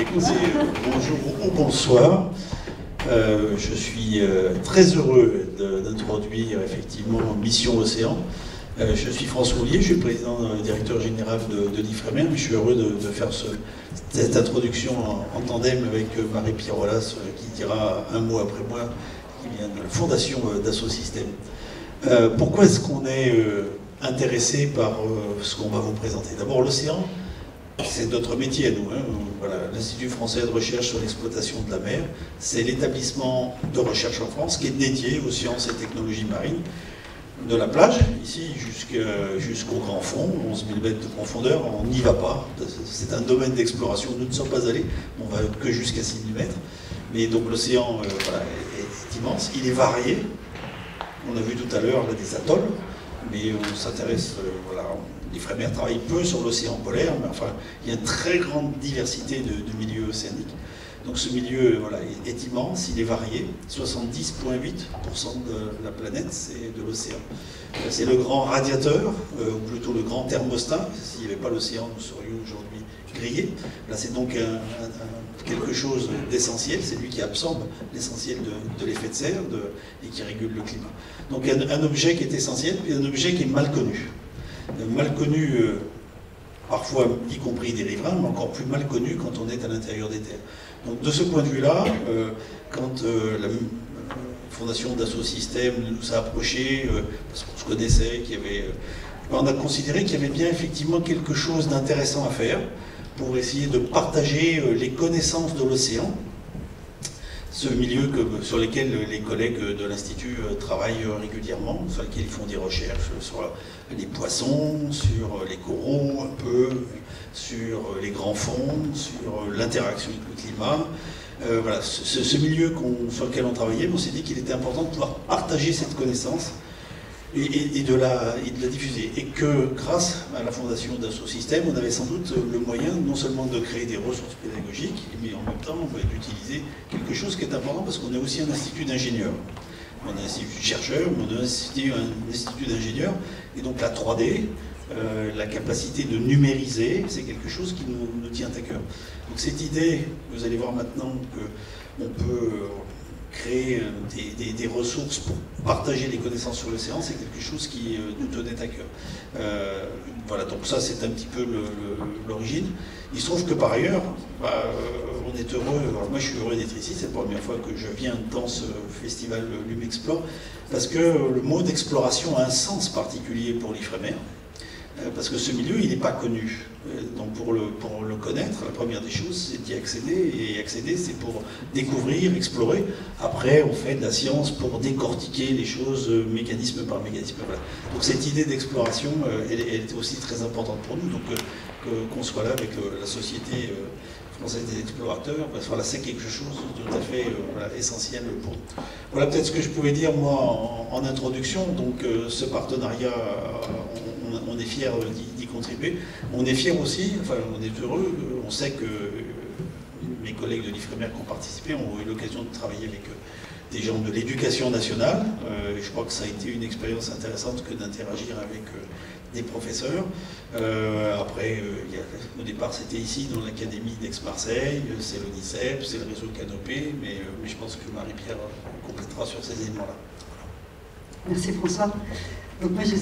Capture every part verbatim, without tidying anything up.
Écoutez, bonjour ou bonsoir. Euh, je suis euh, très heureux d'introduire effectivement Mission Océan. Euh, je suis François Ollier, je suis le président euh, directeur général de, de l'Ifremer, mais je suis heureux de, de faire ce, cette introduction en, en tandem avec euh, Marie-Pierre Wallace, euh, qui dira un mot après moi, qui vient de la fondation euh, Dassault Systèmes. Euh, pourquoi est-ce qu'on est, qu est euh, intéressé par euh, ce qu'on va vous présenter? D'abord, l'océan, c'est notre métier à nous. Hein. Voilà, l'Institut français de recherche sur l'exploitation de la mer, c'est l'établissement de recherche en France qui est dédié aux sciences et technologies marines, de la plage, ici, jusqu'au grand fond, onze mille mètres de profondeur, on n'y va pas. C'est un domaine d'exploration, nous ne sommes pas allés, on va que jusqu'à six mille mètres. Mais donc l'océan euh, voilà, est, est immense, il est varié. On a vu tout à l'heure des atolls, mais on s'intéresse, euh, voilà, l'Ifremer travaille peu sur l'océan polaire, mais enfin, il y a une très grande diversité de, de milieux océaniques. Donc ce milieu voilà, est, est immense, il est varié. soixante-dix virgule huit pour cent de la planète, c'est de l'océan. C'est le grand radiateur, euh, ou plutôt le grand thermostat. S'il n'y avait pas l'océan, nous serions aujourd'hui grillés. Là, c'est donc un, un, un, quelque chose d'essentiel. C'est lui qui absorbe l'essentiel de, de l'effet de serre de, et qui régule le climat. Donc un, un objet qui est essentiel, puis un objet qui est mal connu. Mal connu, euh, parfois y compris des riverains, mais encore plus mal connu quand on est à l'intérieur des terres. Donc de ce point de vue-là, euh, quand euh, la euh, fondation Dassault Systèmes nous a approchés, euh, parce qu'on se connaissait, qu'il y avait, euh, on a considéré qu'il y avait bien effectivement quelque chose d'intéressant à faire pour essayer de partager euh, les connaissances de l'océan, ce milieu que, sur lequel les collègues de l'Institut travaillent régulièrement, sur lesquels ils font des recherches sur les poissons, sur les coraux un peu, sur les grands fonds, sur l'interaction avec le climat. Euh, voilà, ce, ce milieu sur lequel on travaillait, on s'est dit qu'il était important de pouvoir partager cette connaissance et, et, et, de la, et de la diffuser. Et que grâce à la fondation Dassault Systèmes, on avait sans doute le moyen non seulement de créer des ressources pédagogiques, mais en même temps d'utiliser quelque chose qui est important parce qu'on est aussi un institut d'ingénieurs. On a un institut de chercheurs, mais on a un institut, un institut d'ingénieurs, et donc la trois D, euh, la capacité de numériser, c'est quelque chose qui nous, nous tient à cœur. Donc cette idée, vous allez voir maintenant qu'on peut créer des, des, des ressources pour partager les connaissances sur l'océan, c'est quelque chose qui euh, nous tenait à cœur. Euh, voilà, donc ça c'est un petit peu l'origine. Il se trouve que par ailleurs, bah, on est heureux, alors moi je suis heureux d'être ici, c'est la première fois que je viens dans ce festival Lumexplore, parce que le mot d'exploration a un sens particulier pour l'Ifremer, parce que ce milieu il n'est pas connu. Donc pour le, pour le connaître, la première des choses c'est d'y accéder, et accéder c'est pour découvrir, explorer. Après on fait de la science pour décortiquer les choses mécanisme par mécanisme. Voilà. Donc cette idée d'exploration, elle, elle est aussi très importante pour nous, donc qu'on soit là avec la société française des explorateurs, voilà, c'est quelque chose de tout à fait euh, voilà, essentiel pour nous. Voilà peut-être ce que je pouvais dire moi en, en introduction. Donc euh, ce partenariat, euh, on, on est fiers d'y contribuer. On est fiers aussi, enfin on est heureux, euh, on sait que euh, mes collègues de l'Ifremer qui ont participé ont eu l'occasion de travailler avec euh, des gens de l'éducation nationale. Euh, je crois que ça a été une expérience intéressante que d'interagir avec euh, des professeurs. Euh, après, euh, il y a, au départ, c'était ici, dans l'Académie d'Aix-Marseille, c'est l'ONICEP, c'est le réseau Canopé, mais, euh, mais je pense que Marie-Pierre complétera sur ces éléments-là. Voilà. Merci François. Donc moi, je...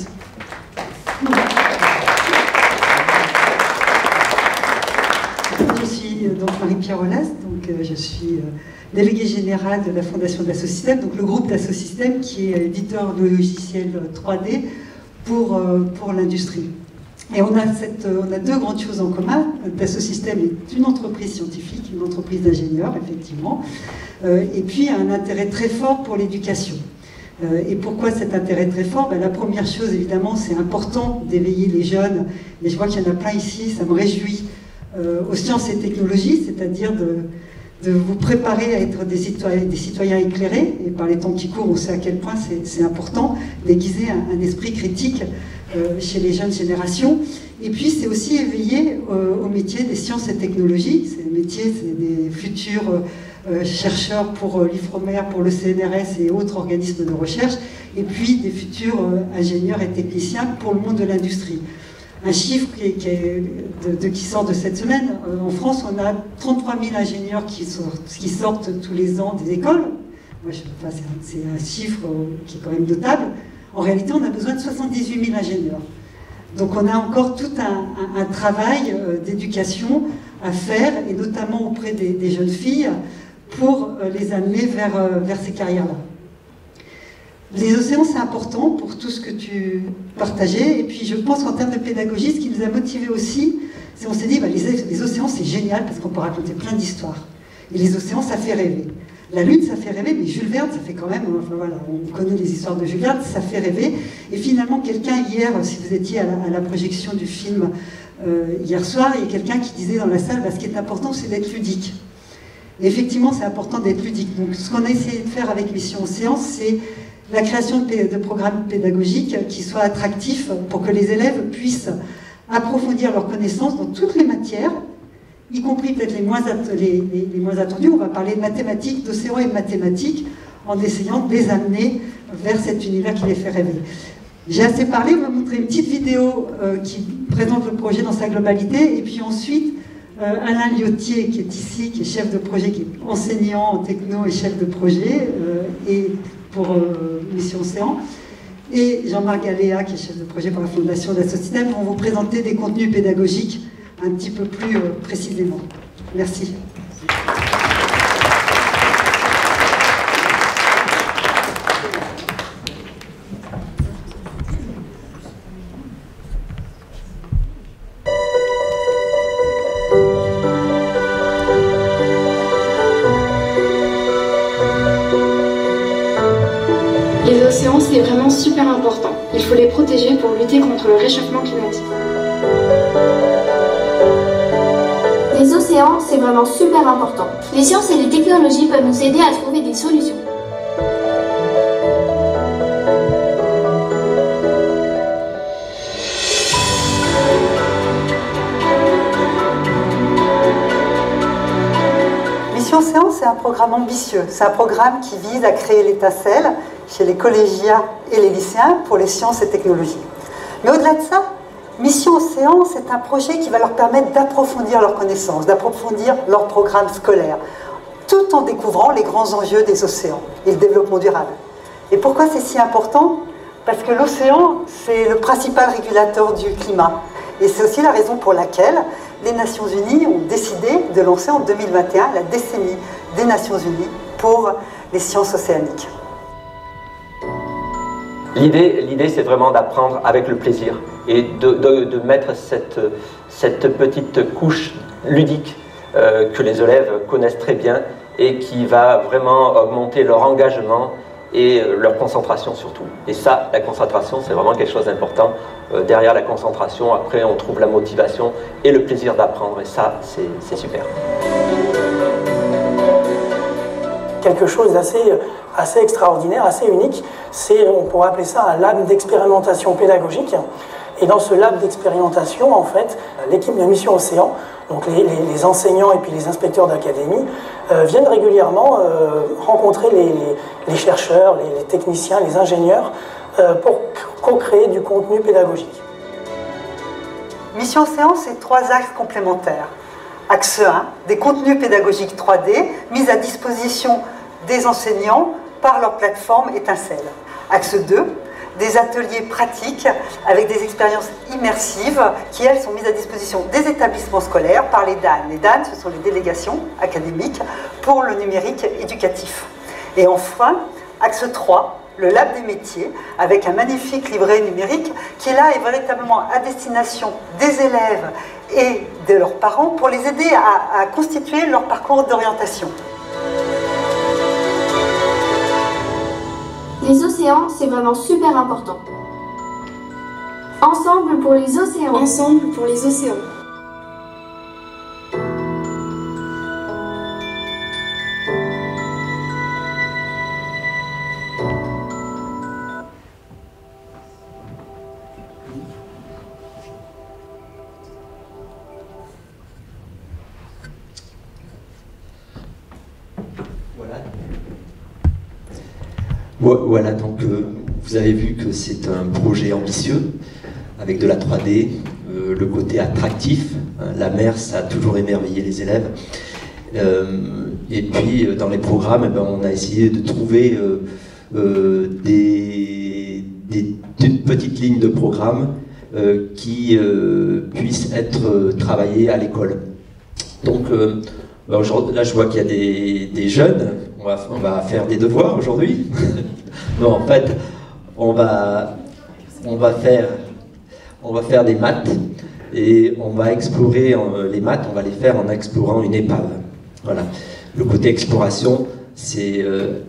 je suis donc Marie-Pierre Wallace, donc euh, je suis euh, déléguée générale de la Fondation Dassault Systèmes, donc le groupe Dassault Systèmes qui est éditeur de logiciels trois D pour, euh, pour l'industrie. Et on a, cette, on a deux grandes choses en commun. Dassault Systèmes est une entreprise scientifique, une entreprise d'ingénieurs, effectivement, euh, et puis un intérêt très fort pour l'éducation. Euh, et pourquoi cet intérêt très fort? Ben, la première chose, évidemment, c'est important d'éveiller les jeunes, et je vois qu'il y en a plein ici, ça me réjouit, euh, aux sciences et technologies, c'est-à-dire de, de vous préparer à être des citoyens, des citoyens éclairés, et par les temps qui courent, on sait à quel point c'est important d'aiguiser un, un esprit critique Euh, chez les jeunes générations. Et puis c'est aussi éveillé euh, au métier des sciences et technologies. C'est le métier, c'est des futurs euh, chercheurs pour euh, l'Ifremer, pour le C N R S et autres organismes de recherche, et puis des futurs euh, ingénieurs et techniciens pour le monde de l'industrie. un chiffre qui, est, qui, est de, de, qui sort de cette semaine. Euh, en France, on a trente-trois mille ingénieurs qui sortent, qui sortent tous les ans des écoles. Moi, je, enfin, c'est un, un chiffre qui est quand même notable. En réalité, on a besoin de soixante-dix-huit mille ingénieurs. Donc on a encore tout un, un, un travail euh, d'éducation à faire, et notamment auprès des, des jeunes filles, pour euh, les amener vers, euh, vers ces carrières-là. Les océans, c'est important pour tout ce que tu partageais, et puis je pense qu'en termes de pédagogie, ce qui nous a motivés aussi, c'est qu'on s'est dit, bah, les, les océans, c'est génial, parce qu'on peut raconter plein d'histoires. Et les océans, ça fait rêver. La Lune, ça fait rêver, mais Jules Verne, ça fait quand même, enfin voilà, on connaît les histoires de Jules Verne, ça fait rêver. Et finalement, quelqu'un hier, si vous étiez à la, à la projection du film euh, hier soir, il y a quelqu'un qui disait dans la salle, bah, ce qui est important, c'est d'être ludique. Et effectivement, c'est important d'être ludique. Donc, ce qu'on a essayé de faire avec Mission Océan, c'est la création de, de programmes pédagogiques qui soient attractifs pour que les élèves puissent approfondir leurs connaissances dans toutes les matières, y compris peut-être les, les, les, les moins attendus. On va parler de mathématiques, d'océan et de mathématiques, en essayant de les amener vers cet univers qui les fait rêver. J'ai assez parlé, on va montrer une petite vidéo euh, qui présente le projet dans sa globalité, et puis ensuite, euh, Alain Liotier, qui est ici, qui est chef de projet, qui est enseignant en techno et chef de projet, euh, et pour euh, Mission Océan, et Jean-Marc Galéa, qui est chef de projet pour la Fondation d'Assosystème, vont vous présenter des contenus pédagogiques un petit peu plus euh, précisément. Merci. Les océans, c'est vraiment super important. Il faut les protéger pour lutter contre le réchauffement climatique. Les océans, c'est vraiment super important. Les sciences et les technologies peuvent nous aider à trouver des solutions. Mission Océan, c'est un programme ambitieux. C'est un programme qui vise à créer l'étincelle chez les collégiens et les lycéens pour les sciences et technologies. Mais au-delà de ça, Mission Océan, c'est un projet qui va leur permettre d'approfondir leurs connaissances, d'approfondir leur programme scolaire, tout en découvrant les grands enjeux des océans et le développement durable. Et pourquoi c'est si important? Parce que l'océan, c'est le principal régulateur du climat. Et c'est aussi la raison pour laquelle les Nations Unies ont décidé de lancer en deux mille vingt et un la décennie des Nations Unies pour les sciences océaniques. L'idée, l'idée, c'est vraiment d'apprendre avec le plaisir et de, de, de mettre cette, cette petite couche ludique euh, que les élèves connaissent très bien et qui va vraiment augmenter leur engagement et leur concentration surtout. Et ça, la concentration, c'est vraiment quelque chose d'important. Euh, derrière la concentration, après, on trouve la motivation et le plaisir d'apprendre. Et ça, c'est super. Quelque chose d'assez assez extraordinaire, assez unique, c'est, on pourrait appeler ça un lab d'expérimentation pédagogique. Et dans ce lab d'expérimentation, en fait, l'équipe de Mission Océan, donc les, les, les enseignants et puis les inspecteurs d'académie, euh, viennent régulièrement euh, rencontrer les, les, les chercheurs, les, les techniciens, les ingénieurs, euh, pour co-créer du contenu pédagogique. Mission Océan, c'est trois axes complémentaires. Axe un, des contenus pédagogiques trois D mis à disposition des enseignants par leur plateforme Étincelle. Axe deux, des ateliers pratiques avec des expériences immersives qui, elles, sont mises à disposition des établissements scolaires par les D A N. Les D A N, ce sont les délégations académiques pour le numérique éducatif. Et enfin, axe trois, le Lab des métiers, avec un magnifique livret numérique qui, là, est véritablement à destination des élèves et de leurs parents pour les aider à, à constituer leur parcours d'orientation. Les océans, c'est vraiment super important. Ensemble pour les océans. Ensemble pour les océans. Voilà, donc euh, vous avez vu que c'est un projet ambitieux avec de la trois D, le, le côté attractif. La mer, ça a toujours émerveillé les élèves. Euh, et puis, dans les programmes, eh ben, on a essayé de trouver euh, euh, des, des, des petites lignes de programme euh, qui euh, puissent être euh, travaillées à l'école. Donc, euh, ben, là, je vois qu'il y a des, des jeunes. On va, on va faire des devoirs aujourd'hui. Non, en fait, on va, on va faire, on va faire des maths et on va explorer euh, les maths. On va les faire en explorant une épave. Voilà. Le côté exploration, c'est euh,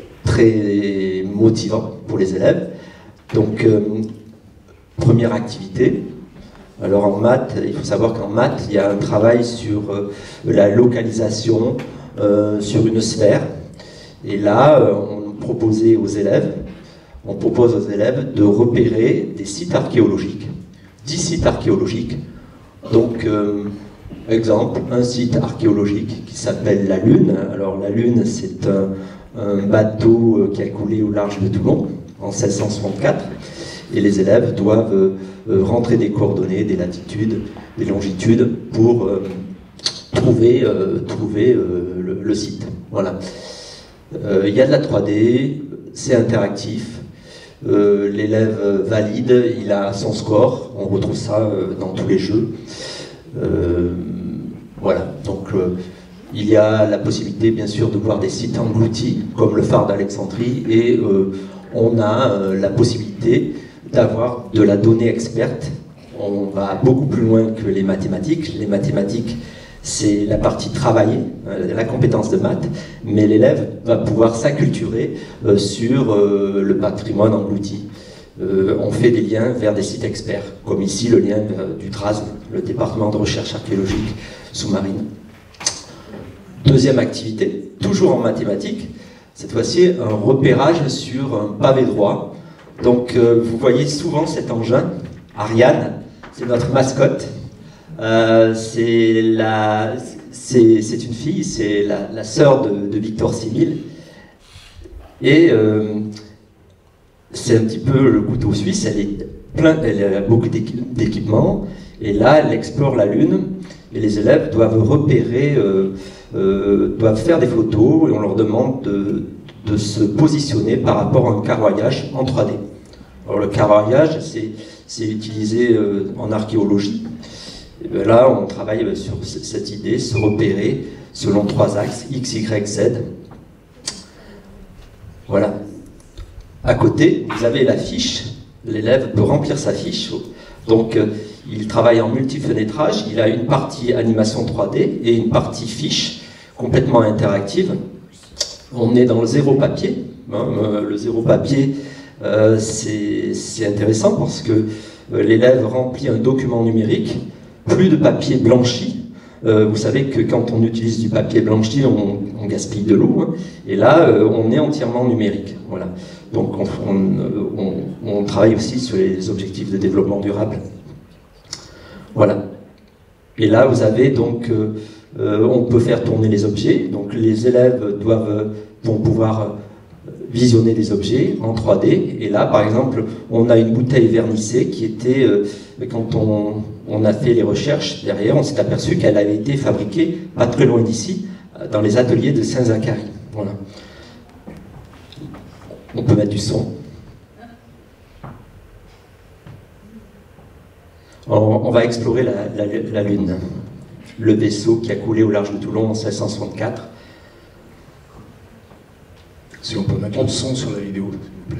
très motivant pour les élèves. Donc, euh, première activité. Alors en maths, il faut savoir qu'en maths, il y a un travail sur euh, la localisation euh, sur une sphère. Et là, euh, on proposait aux élèves, on propose aux élèves de repérer des sites archéologiques, dix sites archéologiques. Donc, euh, exemple, un site archéologique qui s'appelle la Lune. Alors la Lune, c'est un, un bateau qui a coulé au large de Toulon en mille sept cent soixante-quatre. Et les élèves doivent euh, rentrer des coordonnées, des latitudes, des longitudes pour euh, trouver, euh, trouver euh, le, le site. Voilà. Euh, il y a de la trois D, c'est interactif. Euh, l'élève valide, il a son score. On retrouve ça euh, dans tous les jeux. Euh, voilà. Donc euh, il y a la possibilité, bien sûr, de voir des sites engloutis, comme le phare d'Alexandrie, et euh, on a euh, la possibilité d'avoir de la donnée experte. On va beaucoup plus loin que les mathématiques. Les mathématiques, c'est la partie travaillée, euh, la compétence de maths, mais l'élève va pouvoir s'acculturer euh, sur euh, le patrimoine englouti. Euh, on fait des liens vers des sites experts, comme ici le lien euh, du D R A S, le département de recherche archéologique sous-marine. Deuxième activité, toujours en mathématiques, cette fois-ci un repérage sur un pavé droit. Donc euh, vous voyez souvent cet engin, Ariane, c'est notre mascotte. Euh, c'est la, c'est, c'est une fille, c'est la, la sœur de, de Victor Sémille. Et euh, c'est un petit peu le couteau suisse, elle, est plein, elle a beaucoup d'équipements. Et là, elle explore la Lune. Et les élèves doivent repérer, euh, euh, doivent faire des photos. Et on leur demande de, de se positionner par rapport à un carroyage en trois D. Alors le carroyage, c'est, c'est utilisé euh, en archéologie. Et bien là, on travaille sur cette idée, se repérer selon trois axes, X, Y, Z. Voilà. À côté, vous avez la fiche. L'élève peut remplir sa fiche. Donc, euh, il travaille en multifenêtrage. Il a une partie animation trois D et une partie fiche complètement interactive. On est dans le zéro papier. Hein, euh, le zéro papier, euh, c'est, c'est intéressant parce que euh, l'élève remplit un document numérique. Plus de papier blanchi. Euh, vous savez que quand on utilise du papier blanchi, on, on gaspille de l'eau. Hein. Et là, euh, on est entièrement numérique. Voilà. Donc, on, on, on, on travaille aussi sur les objectifs de développement durable. Voilà. Et là, vous avez donc, euh, euh, on peut faire tourner les objets. Donc, les élèves doivent, vont pouvoir visionner des objets en trois D. Et là, par exemple, on a une bouteille vernissée qui était, euh, quand on, on a fait les recherches derrière, on s'est aperçu qu'elle avait été fabriquée pas très loin d'ici, dans les ateliers de Saint-Zacharie. Voilà. On peut mettre du son. On, on va explorer la, la, la Lune, le vaisseau qui a coulé au large de Toulon en mille sept cent soixante-quatre. Si on peut mettre le son sur la vidéo, s'il vous plaît.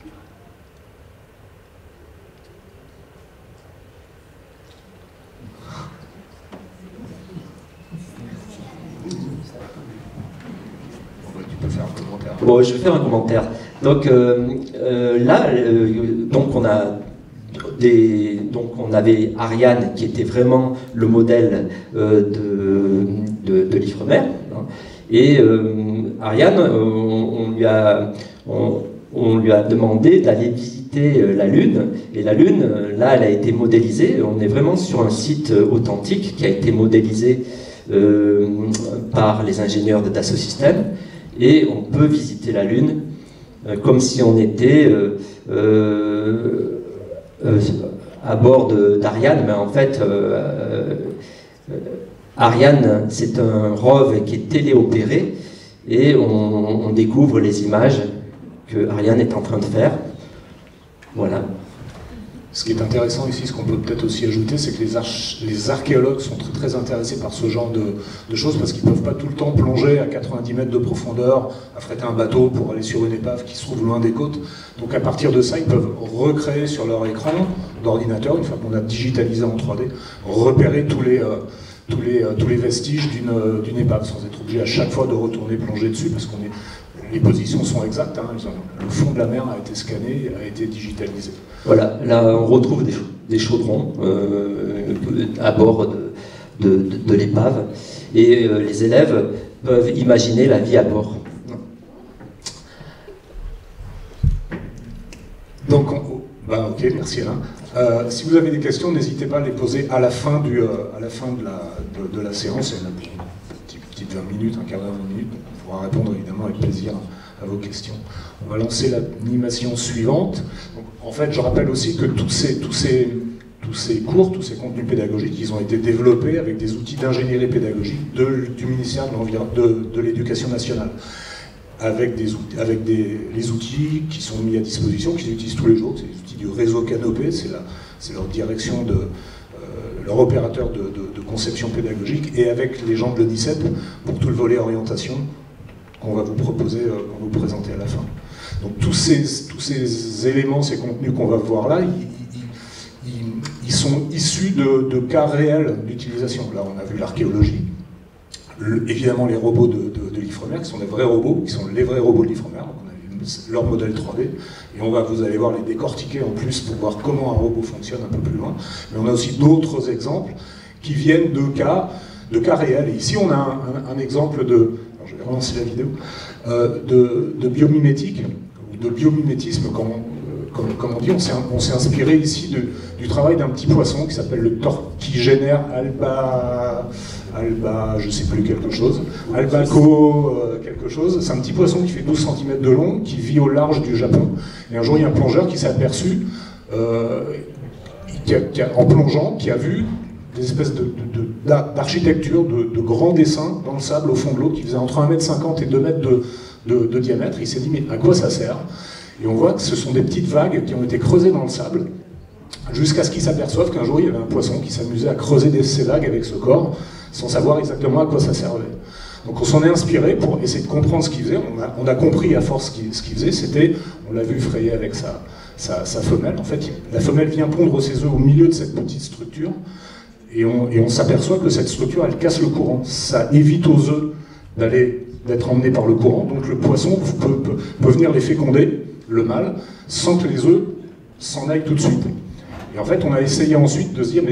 Tu peux faire un commentaire. Bon, je vais faire un commentaire. Donc euh, euh, là, euh, donc on a des, donc on avait Ariane qui était vraiment le modèle euh, de, de, de l'Ifremer. Hein. Et euh, Ariane, on, on, lui a, on, on lui a demandé d'aller visiter la Lune. Et la Lune, là, elle a été modélisée. On est vraiment sur un site authentique qui a été modélisé euh, par les ingénieurs de Dassault Systèmes. Et on peut visiter la Lune euh, comme si on était euh, euh, euh, à bord d'Ariane, mais en fait, euh, euh, Ariane, c'est un rove qui est téléopéré, et on, on découvre les images que Ariane est en train de faire. Voilà. Ce qui est intéressant ici, ce qu'on peut peut-être aussi ajouter, c'est que les, arch les archéologues sont très, très intéressés par ce genre de, de choses, parce qu'ils ne peuvent pas tout le temps plonger à quatre-vingt-dix mètres de profondeur, affréter un bateau pour aller sur une épave qui se trouve loin des côtes. Donc à partir de ça, ils peuvent recréer sur leur écran d'ordinateur, une fois qu'on a digitalisé en trois D, repérer tous les, euh, tous les, euh, tous les vestiges d'une euh, d'une épave, sans être obligé à chaque fois de retourner plonger dessus, parce qu'on est... Les positions sont exactes, hein. Le fond de la mer a été scanné, a été digitalisé. Voilà, là on retrouve des, des chaudrons euh, à bord de, de, de, de l'épave, et euh, les élèves peuvent imaginer la vie à bord. Donc, on, bah, ok, merci Alain. Euh, si vous avez des questions, n'hésitez pas à les poser à la fin, du, euh, à la, fin de, la, de, de la séance. Il y en a pour une petite, petite vingt minutes, un quart d'heure, vingt minutes. On pourra répondre évidemment avec plaisir à vos questions. On va lancer l'animation suivante. Donc, en fait, je rappelle aussi que tous ces, tous, ces, tous ces cours, tous ces contenus pédagogiques, ils ont été développés avec des outils d'ingénierie pédagogique de, du ministère de, de, de l'Éducation nationale, avec, des outils, avec des, les outils qui sont mis à disposition, qu'ils utilisent tous les jours. C'est les outils du réseau Canopé, c'est leur direction de... leur opérateur de, de, de conception pédagogique, et avec les gens de l'E N I C E P pour tout le volet orientation qu'on va vous proposer, euh, qu'on va vous présenter à la fin. Donc tous ces, tous ces éléments, ces contenus qu'on va voir là, ils, ils, ils, ils sont issus de, de cas réels d'utilisation. Là on a vu l'archéologie, le, évidemment les robots de, de, de l'Ifremer, qui sont des vrais robots, qui sont les vrais robots de l'Ifremer, donc on a vu leur modèle trois D, et on va, vous allez voir, les décortiquer en plus pour voir comment un robot fonctionne un peu plus loin. Mais on a aussi d'autres exemples qui viennent de cas, de cas réels. Et ici on a un, un, un exemple de... je vais relancer la vidéo, euh, de, de biomimétique, ou de biomimétisme, comme on, comme, comme on dit. On s'est inspiré ici de, du travail d'un petit poisson qui s'appelle le torquigénaire alba, alba, je sais plus quelque chose, albaco euh, quelque chose. C'est un petit poisson qui fait douze centimètres de long, qui vit au large du Japon. Et un jour, il y a un plongeur qui s'est aperçu, euh, qui a, qui a, en plongeant, qui a vu des espèces d'architecture, de, de, de, de grands dessins dans le sable au fond de l'eau qui faisaient entre un mètre cinquante et deux mètres de, de, de diamètre. Il s'est dit, mais à quoi ça sert? Et on voit que ce sont des petites vagues qui ont été creusées dans le sable, jusqu'à ce qu'ils s'aperçoivent qu'un jour il y avait un poisson qui s'amusait à creuser des, ces vagues avec ce corps, sans savoir exactement à quoi ça servait. Donc on s'en est inspiré pour essayer de comprendre ce qu'il faisait. On a, on a compris à force ce qu'il ce qu'il faisait, c'était, on l'a vu frayer avec sa, sa, sa femelle. En fait, la femelle vient pondre ses œufs au milieu de cette petite structure, et on, et on s'aperçoit que cette structure, elle casse le courant. Ça évite aux œufs d'aller d'être emmenés par le courant, donc le poisson peut, peut, peut venir les féconder, le mâle, sans que les œufs s'en aillent tout de suite. Et en fait, on a essayé ensuite de se dire, mais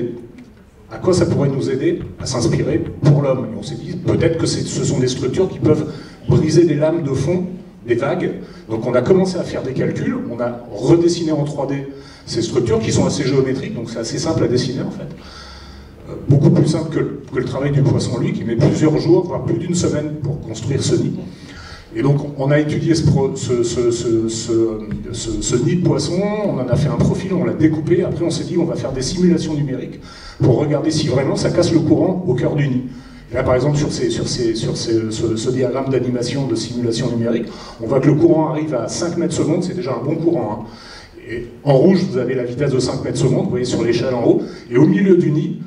à quoi ça pourrait nous aider à s'inspirer pour l'homme? Et on s'est dit, peut-être que ce sont des structures qui peuvent briser des lames de fond, des vagues. Donc on a commencé à faire des calculs, on a redessiné en trois D ces structures qui sont assez géométriques, donc c'est assez simple à dessiner en fait. Beaucoup plus simple que, que le travail du poisson, lui, qui met plusieurs jours, voire plus d'une semaine pour construire ce nid. Et donc on a étudié ce, ce, ce, ce, ce, ce nid de poisson, on en a fait un profil, on l'a découpé, après on s'est dit on va faire des simulations numériques pour regarder si vraiment ça casse le courant au cœur du nid. Et là par exemple sur, ces, sur, ces, sur ces, ce, ce diagramme d'animation de simulation numérique, on voit que le courant arrive à cinq mètres secondes, c'est déjà un bon courant. Hein. Et en rouge vous avez la vitesse de cinq mètres secondes, vous voyez sur l'échelle en haut, et au milieu du nid,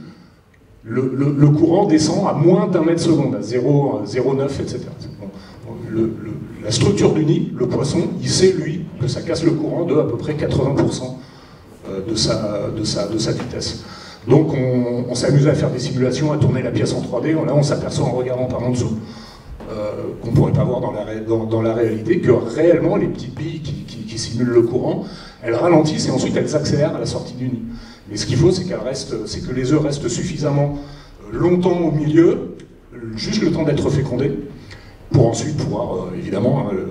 Le, le, le courant descend à moins d'un mètre seconde, à zéro virgule neuf, et cetera. Bon, le, le, la structure du nid, le poisson, il sait, lui, que ça casse le courant de à peu près quatre-vingts pour cent de sa, de sa, de sa vitesse. Donc on, on s'est amusé à faire des simulations, à tourner la pièce en trois D. Là, on s'aperçoit en regardant par en dessous, euh, qu'on ne pourrait pas voir dans la, dans, dans la réalité, que réellement, les petites billes qui, qui, qui simulent le courant, elles ralentissent et ensuite elles accélèrent à la sortie du nid. Mais ce qu'il faut, c'est qu'elles restent, c'est que les œufs restent suffisamment longtemps au milieu, juste le temps d'être fécondés, pour ensuite pouvoir, euh, évidemment, hein,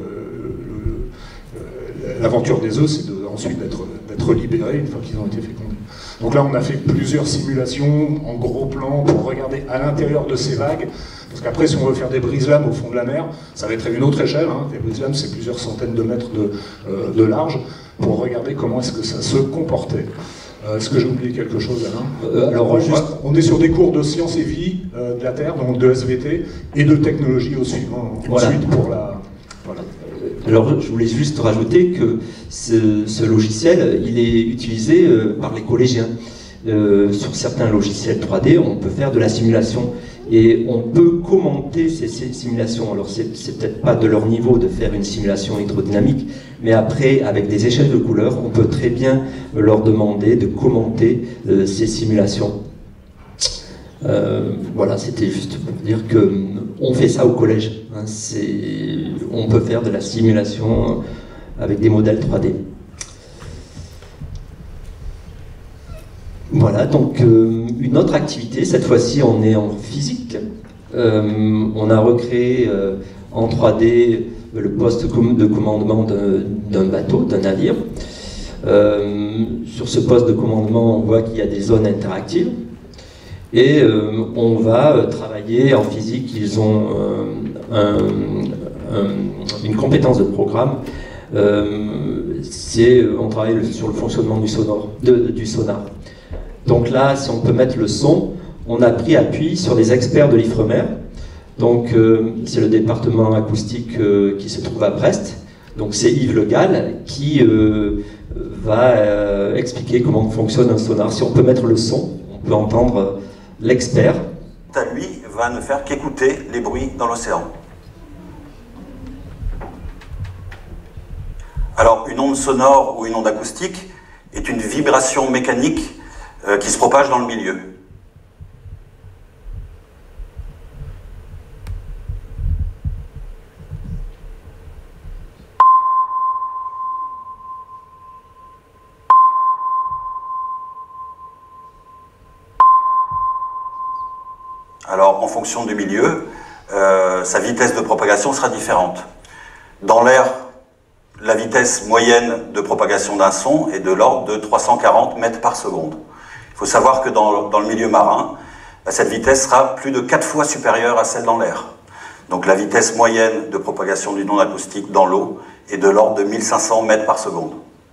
l'aventure des œufs, c'est de, ensuite d'être libérés une fois qu'ils ont été fécondés. Donc là, on a fait plusieurs simulations en gros plan pour regarder à l'intérieur de ces vagues, parce qu'après, si on veut faire des brise-lames au fond de la mer, ça va être à une autre échelle, hein. Des brise-lames, c'est plusieurs centaines de mètres de, euh, de large, pour regarder comment est-ce que ça se comportait. Euh, Est-ce que j'ai oublié quelque chose, Alain? euh, Alors, on, juste... on est sur des cours de sciences et vie euh, de la Terre, donc de S V T, et de technologie aussi, hein, voilà. ensuite pour la... Voilà. Alors, je voulais juste rajouter que ce, ce logiciel, il est utilisé euh, par les collégiens. Euh, sur certains logiciels trois D, on peut faire de la simulation et on peut commenter ces, ces simulations. Alors, c'est peut-être pas de leur niveau de faire une simulation hydrodynamique, mais après, avec des échelles de couleurs, on peut très bien leur demander de commenter euh, ces simulations. Euh, voilà, c'était juste pour dire que on fait ça au collège. Hein, on peut faire de la simulation avec des modèles trois D. Voilà, donc euh, une autre activité, cette fois-ci on est en physique. Euh, on a recréé euh, en trois D le poste de commandement d'un bateau, d'un navire. Euh, sur ce poste de commandement, on voit qu'il y a des zones interactives. Et euh, on va euh, travailler en physique. Ils ont euh, un, un, une compétence de programme. Euh, c'est on travaille sur le fonctionnement du, sonore, de, du sonar. Donc là, si on peut mettre le son, on a pris appui sur les experts de l'Ifremer. Donc euh, c'est le département acoustique euh, qui se trouve à Brest. Donc c'est Yves Le Gall qui euh, va euh, expliquer comment fonctionne un sonar. Si on peut mettre le son, on peut entendre euh, l'expert. Lui va ne faire qu'écouter les bruits dans l'océan. Alors une onde sonore ou une onde acoustique est une vibration mécanique euh, qui se propage dans le milieu. Alors, en fonction du milieu, euh, sa vitesse de propagation sera différente. Dans l'air, la vitesse moyenne de propagation d'un son est de l'ordre de trois cent quarante mètres par seconde. Il faut savoir que dans, dans le milieu marin, cette vitesse sera plus de quatre fois supérieure à celle dans l'air. Donc la vitesse moyenne de propagation d'une onde acoustique dans l'eau est de l'ordre de mille cinq cents mètres par seconde.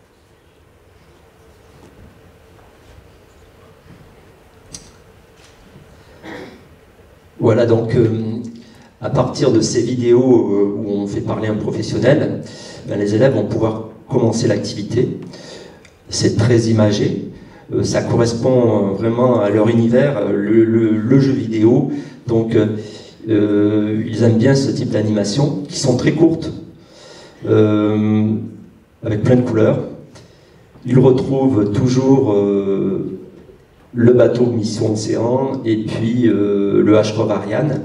Voilà, donc euh, à partir de ces vidéos euh, où on fait parler un professionnel, ben, les élèves vont pouvoir commencer l'activité. C'est très imagé, euh, ça correspond vraiment à leur univers, le, le, le jeu vidéo. Donc euh, euh, ils aiment bien ce type d'animation, qui sont très courtes, euh, avec plein de couleurs. Ils retrouvent toujours euh, le bateau Mission Océan et puis euh, le H-Rov Ariane.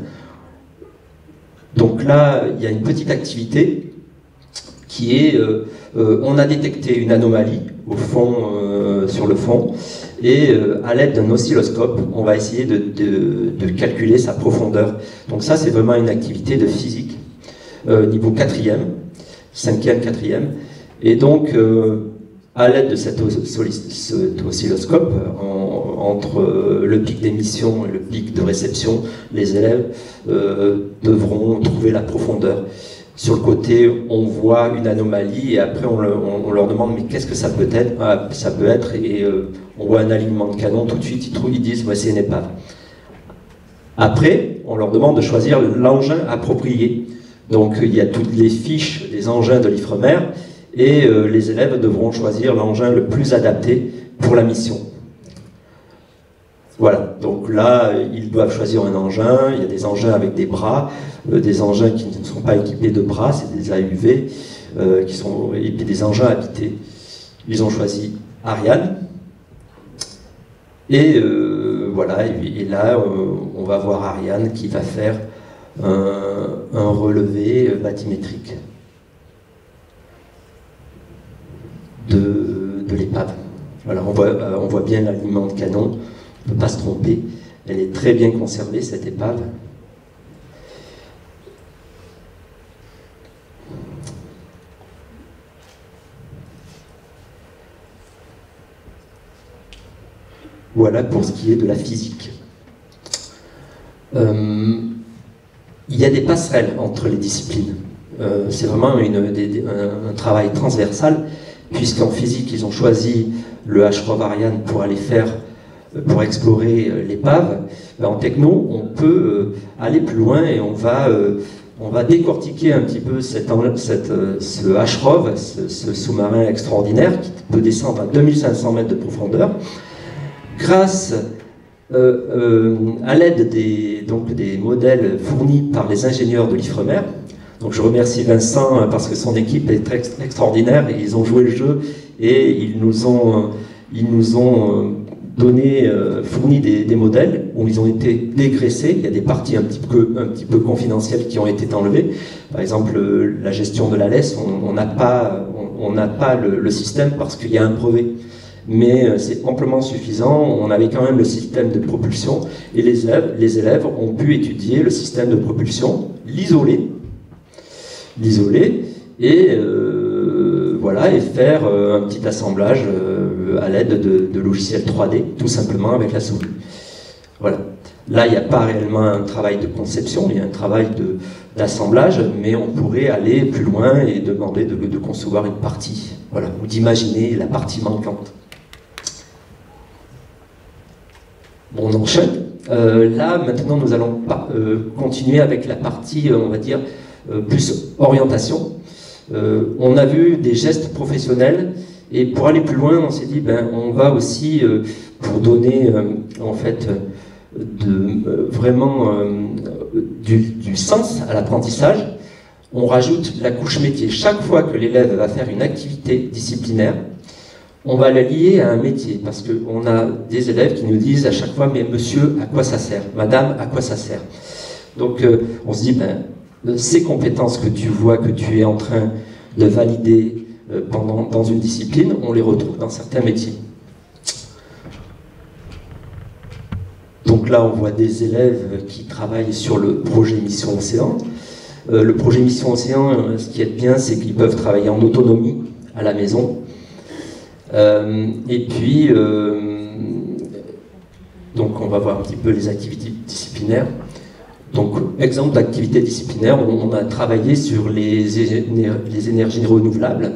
Donc là, il y a une petite activité qui est, euh, euh, on a détecté une anomalie au fond, euh, sur le fond, et euh, à l'aide d'un oscilloscope, on va essayer de, de, de calculer sa profondeur. Donc ça, c'est vraiment une activité de physique, euh, niveau quatrième, cinquième, quatrième, et donc euh, à l'aide de cet oscilloscope, en, entre le pic d'émission et le pic de réception, les élèves euh, devront trouver la profondeur. Sur le côté, on voit une anomalie et après on, le, on, on leur demande mais qu'est-ce que ça peut être, ah, ça peut être et euh, on voit un alignement de canon, tout de suite ils, trouvent, ils disent ouais, c'est une épave. Après, on leur demande de choisir l'engin approprié. Donc il y a toutes les fiches des engins de l'Ifremer et euh, les élèves devront choisir l'engin le plus adapté pour la mission. Voilà, donc là, ils doivent choisir un engin. Il y a des engins avec des bras, euh, des engins qui ne sont pas équipés de bras, c'est des A U V, euh, qui sont, et puis des engins habités. Ils ont choisi Ariane. Et euh, voilà, et, et là, euh, on va voir Ariane qui va faire un, un relevé bathymétrique de, de l'épave. Voilà, on voit, euh, on voit bien l'alignement de canon. On ne peut pas se tromper, elle est très bien conservée cette épave. Voilà pour ce qui est de la physique. Euh, il y a des passerelles entre les disciplines. Euh, c'est vraiment une, des, un, un travail transversal, puisqu'en physique ils ont choisi le Ashrov Ariane pour aller faire, pour explorer l'épave, ben en techno, on peut aller plus loin et on va, on va décortiquer un petit peu cette, cette, ce Ashrov, ce, ce sous-marin extraordinaire qui peut descendre à deux mille cinq cents mètres de profondeur, grâce euh, euh, à l'aide des, donc des modèles fournis par les ingénieurs de l'Ifremer. Donc je remercie Vincent parce que son équipe est très extraordinaire et ils ont joué le jeu et ils nous ont, ils nous ont donné, euh, fourni des, des modèles où ils ont été dégraissés. Il y a des parties un petit peu, un petit peu confidentielles qui ont été enlevées. Par exemple, la gestion de la laisse, on n'a pas, on, on n'a pas le, le système parce qu'il y a un brevet. Mais c'est amplement suffisant, on avait quand même le système de propulsion et les élèves, les élèves ont pu étudier le système de propulsion, l'isoler, l'isoler et euh, voilà, et faire euh, un petit assemblage euh, à l'aide de, de logiciels trois D, tout simplement avec la souris. Voilà. Là, il n'y a pas réellement un travail de conception, il y a un travail de, d'assemblage, mais on pourrait aller plus loin et demander de, de concevoir une partie, voilà, ou d'imaginer la partie manquante. Bon, on enchaîne. Euh, là, maintenant, nous allons pas, euh, continuer avec la partie, euh, on va dire, euh, plus orientation. Euh, on a vu des gestes professionnels, et pour aller plus loin, on s'est dit, ben, on va aussi, euh, pour donner, euh, en fait, de, euh, vraiment euh, du, du sens à l'apprentissage, on rajoute la couche métier. Chaque fois que l'élève va faire une activité disciplinaire, on va la lier à un métier, parce qu'on a des élèves qui nous disent à chaque fois, mais monsieur, à quoi ça sert? Madame, à quoi ça sert? Donc euh, on se dit, ben, ces compétences que tu vois, que tu es en train de valider euh, pendant, dans une discipline, on les retrouve dans certains métiers. Donc là, on voit des élèves qui travaillent sur le projet Mission Océan. Euh, le projet Mission Océan, ce qui est bien, c'est qu'ils peuvent travailler en autonomie à la maison. Euh, et puis, euh, donc on va voir un petit peu les activités disciplinaires. Donc, exemple d'activité disciplinaire, on, on a travaillé sur les, les énergies renouvelables.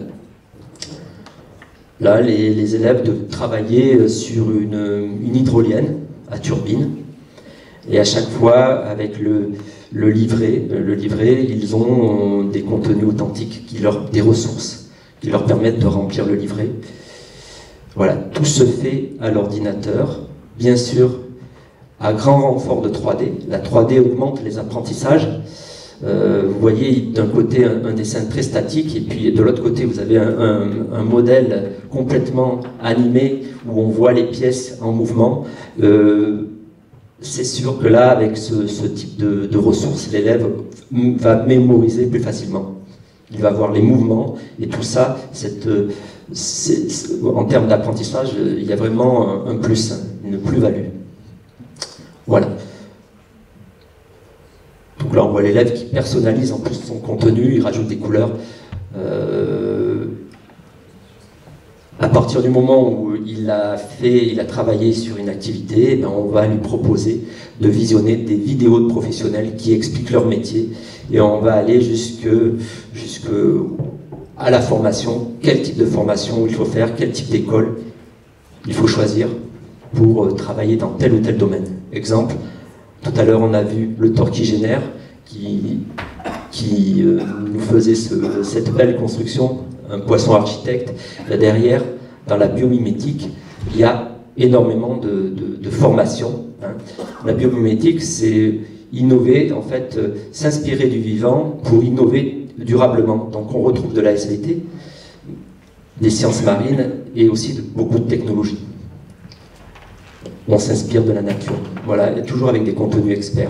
Là, les, les élèves devaient travailler sur une, une hydrolienne à turbine. Et à chaque fois, avec le, le livret, le livret, ils ont des contenus authentiques, qui leur, des ressources qui leur permettent de remplir le livret. Voilà, tout se fait à l'ordinateur, bien sûr, à grand renfort de trois D. La trois D augmente les apprentissages. Euh, vous voyez d'un côté un, un dessin très statique, et puis de l'autre côté vous avez un, un, un modèle complètement animé où on voit les pièces en mouvement. Euh, c'est sûr que là, avec ce, ce type de, de ressources, l'élève va mémoriser plus facilement. Il va voir les mouvements, et tout ça, cette, c'est, c'est, en termes d'apprentissage, il y a vraiment un, un plus, une plus-value. Voilà. Donc là, on voit l'élève qui personnalise en plus son contenu, il rajoute des couleurs. Euh, à partir du moment où il a fait, il a travaillé sur une activité, eh bien, on va lui proposer de visionner des vidéos de professionnels qui expliquent leur métier, et on va aller jusque, jusque à la formation, quel type de formation il faut faire, quel type d'école il faut choisir pour travailler dans tel ou tel domaine. Exemple, tout à l'heure on a vu le torquigénaire qui, qui euh, nous faisait ce, cette belle construction, un poisson architecte. Là derrière, dans la biomimétique, il y a énormément de, de, de formations. Hein. La biomimétique, c'est innover, en fait, euh, s'inspirer du vivant pour innover durablement. Donc on retrouve de la S V T, des sciences marines et aussi de, beaucoup de technologies. On s'inspire de la nature. Voilà, et toujours avec des contenus experts.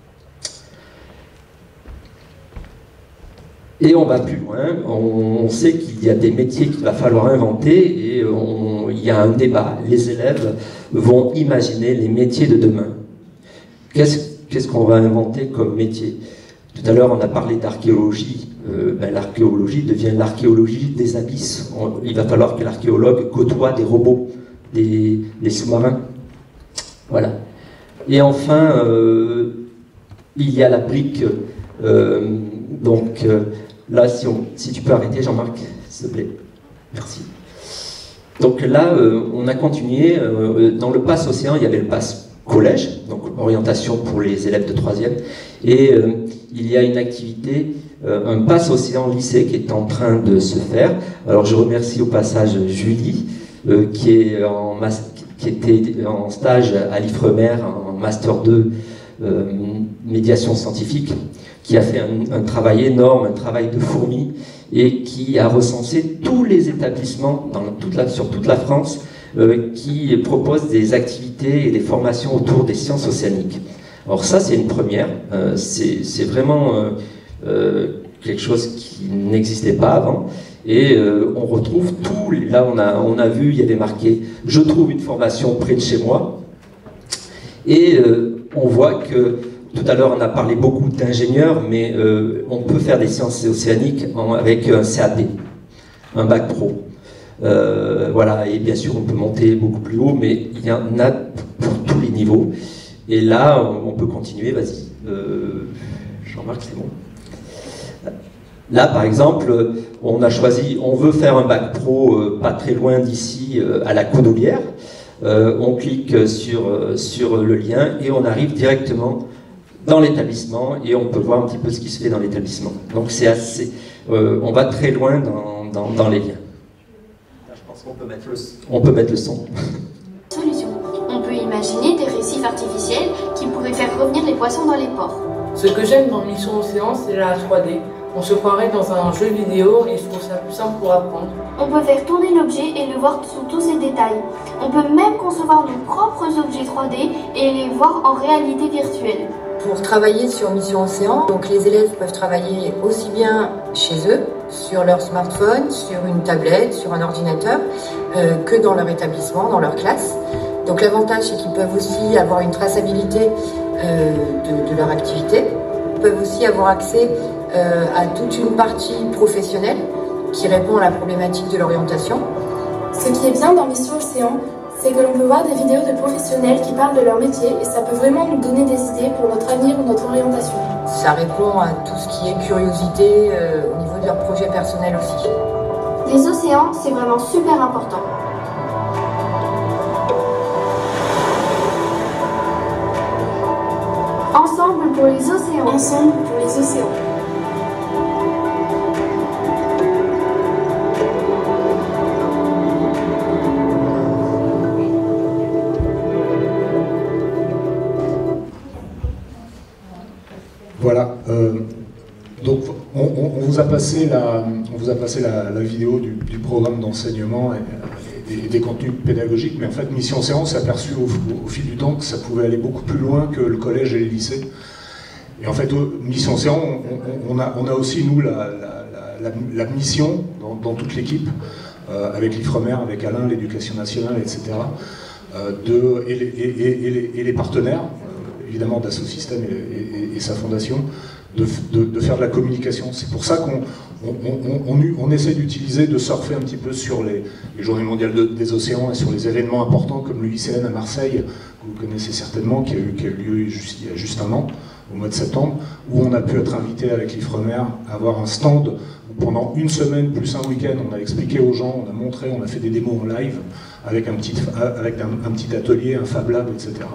Et on va plus loin, on sait qu'il y a des métiers qu'il va falloir inventer, et on, il y a un débat. Les élèves vont imaginer les métiers de demain. Qu'est-ce, qu'est-ce qu'on va inventer comme métier? Tout à l'heure, on a parlé d'archéologie. Euh, ben, l'archéologie devient l'archéologie des abysses. On, il va falloir que l'archéologue côtoie des robots, des, des sous-marins. Voilà. Et enfin, euh, il y a la brique. Euh, donc euh, là, si, on, si tu peux arrêter, Jean-Marc, s'il te plaît. Merci. Donc là, euh, on a continué. Euh, dans le pass Océan, il y avait le pass collège, donc orientation pour les élèves de troisième. Et euh, il y a une activité, euh, un pass Océan lycée qui est en train de se faire. Alors je remercie au passage Julie, euh, qui, est en qui était en stage à l'Ifremer en Master deux euh, médiation scientifique, qui a fait un, un travail énorme, un travail de fourmi, et qui a recensé tous les établissements dans toute la, sur toute la France euh, qui proposent des activités et des formations autour des sciences océaniques. Alors ça, c'est une première, euh, c'est vraiment euh, euh, quelque chose qui n'existait pas avant, et euh, on retrouve tout, là on a, on a vu, il y avait marqué « Je trouve une formation près de chez moi », et euh, on voit que tout à l'heure, on a parlé beaucoup d'ingénieurs, mais euh, on peut faire des sciences océaniques en, avec un C A P, un bac pro. Euh, voilà, et bien sûr, on peut monter beaucoup plus haut, mais il y en a pour tous les niveaux. Et là, on peut continuer, vas-y. Euh, Jean-Marc, c'est bon. Là, par exemple, on a choisi, on veut faire un bac pro euh, pas très loin d'ici, euh, à la Coudoulière. Euh, on clique sur, euh, sur le lien et on arrive directement dans l'établissement, et on peut voir un petit peu ce qui se fait dans l'établissement. Donc c'est assez... Euh, on va très loin dans, dans, dans les liens. Là, je pense qu'on peut mettre le son. On peut mettre le son. Solution. On peut imaginer des récifs artificiels qui pourraient faire revenir les poissons dans les ports. Ce que j'aime dans Mission Océan, c'est la trois D. On se croirait dans un jeu vidéo et je trouve ça plus simple pour apprendre. On peut faire tourner l'objet et le voir sous tous ses détails. On peut même concevoir nos propres objets trois D et les voir en réalité virtuelle. Pour travailler sur Mission Océan, donc les élèves peuvent travailler aussi bien chez eux, sur leur smartphone, sur une tablette, sur un ordinateur, euh, que dans leur établissement, dans leur classe. Donc l'avantage, c'est qu'ils peuvent aussi avoir une traçabilité euh, de, de leur activité. Ils peuvent aussi avoir accès euh, à toute une partie professionnelle qui répond à la problématique de l'orientation. Ce qui est bien dans Mission Océan, c'est que l'on peut voir des vidéos de professionnels qui parlent de leur métier et ça peut vraiment nous donner des idées pour notre avenir ou notre orientation. Ça répond à tout ce qui est curiosité euh, au niveau de leur projet personnel aussi. Les océans, c'est vraiment super important. Ensemble pour les océans. Ensemble pour les océans. Voilà, euh, donc on, on, on vous a passé la, on vous a passé la, la vidéo du, du programme d'enseignement et, et, et des contenus pédagogiques, mais en fait Mission Océan s'est aperçu au, au, au fil du temps que ça pouvait aller beaucoup plus loin que le collège et les lycées. Et en fait, Mission Océan, on, on, a, on a aussi, nous, la, la, la, la mission dans, dans toute l'équipe, euh, avec l'Ifremer, avec Alain, l'éducation nationale, et cetera, euh, de, et, les, et, et, et, les, et les partenaires, évidemment d'Assosystème et, et, et sa fondation, de, de, de faire de la communication. C'est pour ça qu'on on, on, on, on essaie d'utiliser, de surfer un petit peu sur les, les Journées mondiales de, des océans et sur les événements importants comme l'U I C N à Marseille, que vous connaissez certainement, qui a eu, qui a eu lieu juste, il y a juste un an, au mois de septembre, où on a pu être invité avec l'Ifremer à avoir un stand où pendant une semaine plus un week-end, on a expliqué aux gens, on a montré, on a fait des démos en live avec un petit, avec un, un petit atelier, un Fab Lab, et cetera.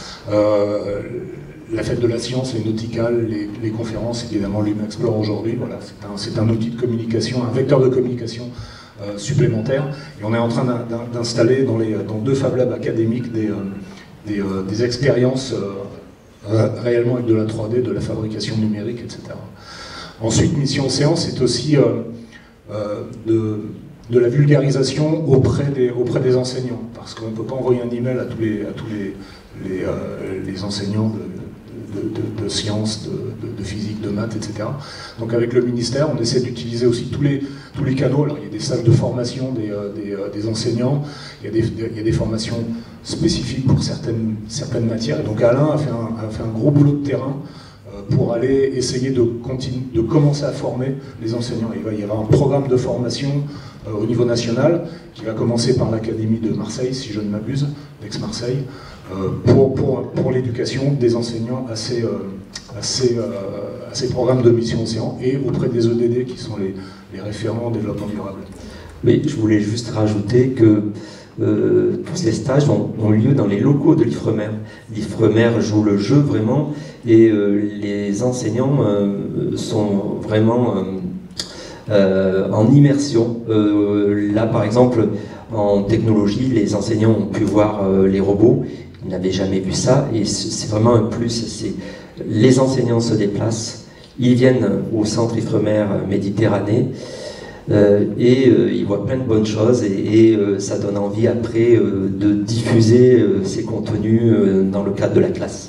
Euh, la fête de la science, les nauticales, les, les conférences, évidemment l'Humexplore aujourd'hui, voilà, c'est un, un outil de communication, un vecteur de communication euh, supplémentaire. Et on est en train d'installer dans, dans deux Fab Labs académiques des, euh, des, euh, des expériences euh, réellement avec de la trois D, de la fabrication numérique, et cetera. Ensuite, Mission Océan, c'est aussi euh, euh, de, de la vulgarisation auprès des, auprès des enseignants, parce qu'on ne peut pas envoyer un email à tous les, à tous les Les, euh, les enseignants de, de, de, de sciences, de, de, de physique, de maths, et cetera. Donc avec le ministère, on essaie d'utiliser aussi tous les, tous les canaux. Alors il y a des salles de formation des, euh, des, euh, des enseignants, il y, a des, il y a des formations spécifiques pour certaines, certaines matières. Et donc Alain a fait un, a fait un gros boulot de terrain euh, pour aller essayer de, continue, de commencer à former les enseignants. Il va y avoir un programme de formation euh, au niveau national qui va commencer par l'Académie de Marseille, si je ne m'abuse, d'Aix-Marseille, Euh, pour, pour, pour l'éducation des enseignants à ces, euh, à, ces, euh, à ces programmes de Mission Océan et auprès des E D D qui sont les, les référents en développement durable. Oui, je voulais juste rajouter que euh, tous ces stages ont, ont lieu dans les locaux de l'Ifremer. L'Ifremer joue le jeu vraiment, et euh, les enseignants euh, sont vraiment euh, euh, en immersion. Euh, là, par exemple, en technologie, les enseignants ont pu voir euh, les robots. Ils n'avaient jamais vu ça, et c'est vraiment un plus. C'est, les enseignants se déplacent, ils viennent au centre Ifremer Méditerranée, euh, et euh, ils voient plein de bonnes choses, et, et euh, ça donne envie après euh, de diffuser euh, ces contenus euh, dans le cadre de la classe.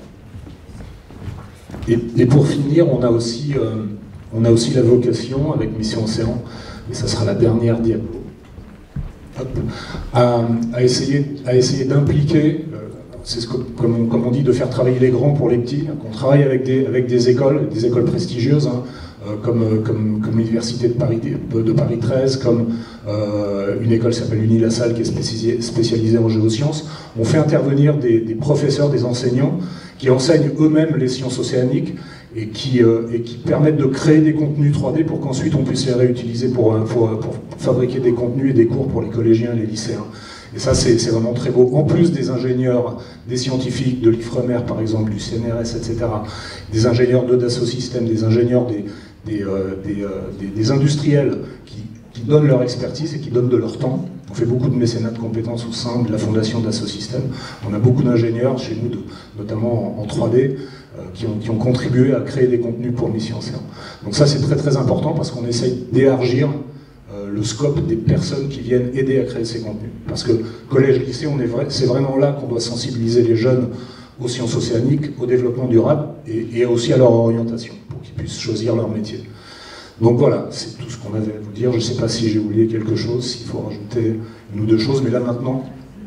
Et, et pour finir, on a aussi, euh, on a aussi la vocation avec Mission Océan, et ça sera la dernière diapo, hop, à, à essayer, à essayer d'impliquer, euh, c'est ce que, comme, on, comme on dit, de faire travailler les grands pour les petits, qu'on travaille avec des, avec des écoles, des écoles prestigieuses, hein, euh, comme, comme, comme l'Université de Paris, de, de Paris treize, comme euh, une école qui s'appelle Unilassal, qui est spécialisée, spécialisée en géosciences. On fait intervenir des, des professeurs, des enseignants, qui enseignent eux-mêmes les sciences océaniques et qui, euh, et qui permettent de créer des contenus trois D pour qu'ensuite on puisse les réutiliser pour, pour, pour fabriquer des contenus et des cours pour les collégiens et les lycéens. Et ça, c'est vraiment très beau. En plus des ingénieurs, des scientifiques, de l'Ifremer par exemple, du C N R S, et cetera, des ingénieurs de Dassault Systèmes, des ingénieurs, des, des, euh, des, euh, des, des industriels qui, qui donnent leur expertise et qui donnent de leur temps. On fait beaucoup de mécénat de compétences au sein de la fondation Dassault Systèmes. On a beaucoup d'ingénieurs chez nous, de, notamment en, en trois D, euh, qui, ont, qui ont contribué à créer des contenus pour Mission Océan. Donc ça, c'est très très important parce qu'on essaye d'élargir euh, le scope des personnes qui viennent aider à créer ces contenus. Parce que collège-lycée, on est vrai, c'est vraiment là qu'on doit sensibiliser les jeunes aux sciences océaniques, au développement durable et, et aussi à leur orientation, pour qu'ils puissent choisir leur métier. Donc voilà, c'est tout ce qu'on avait à vous dire. Je ne sais pas si j'ai oublié quelque chose, s'il faut rajouter une ou deux choses, mais là maintenant...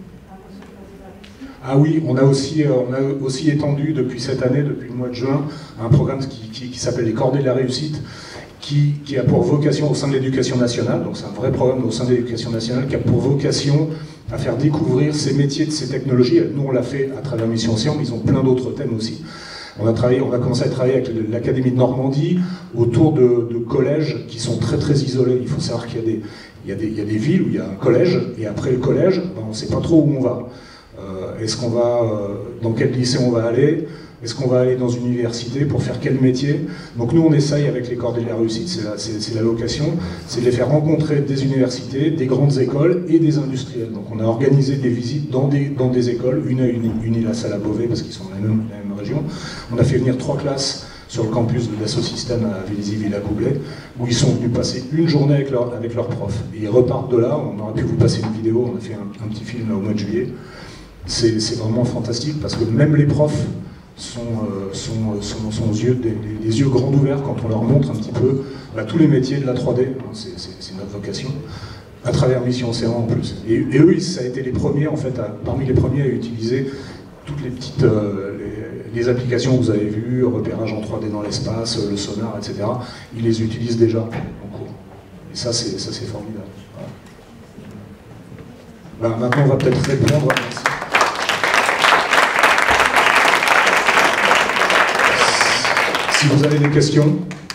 Ah oui, on a aussi, on a aussi étendu depuis cette année, depuis le mois de juin, un programme qui, qui, qui s'appelle les Cordées de la réussite, qui, qui a pour vocation au sein de l'éducation nationale, donc c'est un vrai programme au sein de l'éducation nationale, qui a pour vocation à faire découvrir ces métiers de ces technologies. Nous on l'a fait à travers Mission Océan, mais ils ont plein d'autres thèmes aussi. On a, travaillé, on a commencé à travailler avec l'Académie de Normandie autour de, de collèges qui sont très très isolés. Il faut savoir qu'il y a des, il y a des, il y a des villes où il y a un collège, et après le collège, ben, on ne sait pas trop où on va. Euh, Est-ce qu'on va, euh, dans quel lycée on va aller? Est-ce qu'on va aller dans une université pour faire quel métier? Donc nous on essaye avec les Cordées de la réussite, c'est la, la vocation, c'est de les faire rencontrer des universités, des grandes écoles et des industriels. Donc on a organisé des visites dans des, dans des écoles, une à une, une à Salle à Beauvais parce qu'ils sont dans la même, la même région. On a fait venir trois classes sur le campus de Dassault Systèmes à Vélizy-Villacoublay, où ils sont venus passer une journée avec leurs avec leur profs. Et ils repartent de là, on aurait pu vous passer une vidéo, on a fait un, un petit film là, au mois de juillet. C'est vraiment fantastique parce que même les profs sont, euh, sont, sont, sont aux yeux, des, les yeux grands ouverts quand on leur montre un petit peu bah, tous les métiers de la trois D, hein, c'est notre vocation, à travers Mission Océan en plus. Et, et eux, ça a été les premiers, en fait, à, parmi les premiers à utiliser toutes les petites euh, les, les applications que vous avez vues, repérage en trois D dans l'espace, le sonar, et cetera. Ils les utilisent déjà en cours. Et ça, c'est formidable. Voilà. Bah, maintenant, on va peut-être répondre. Merci. Si vous avez des questions.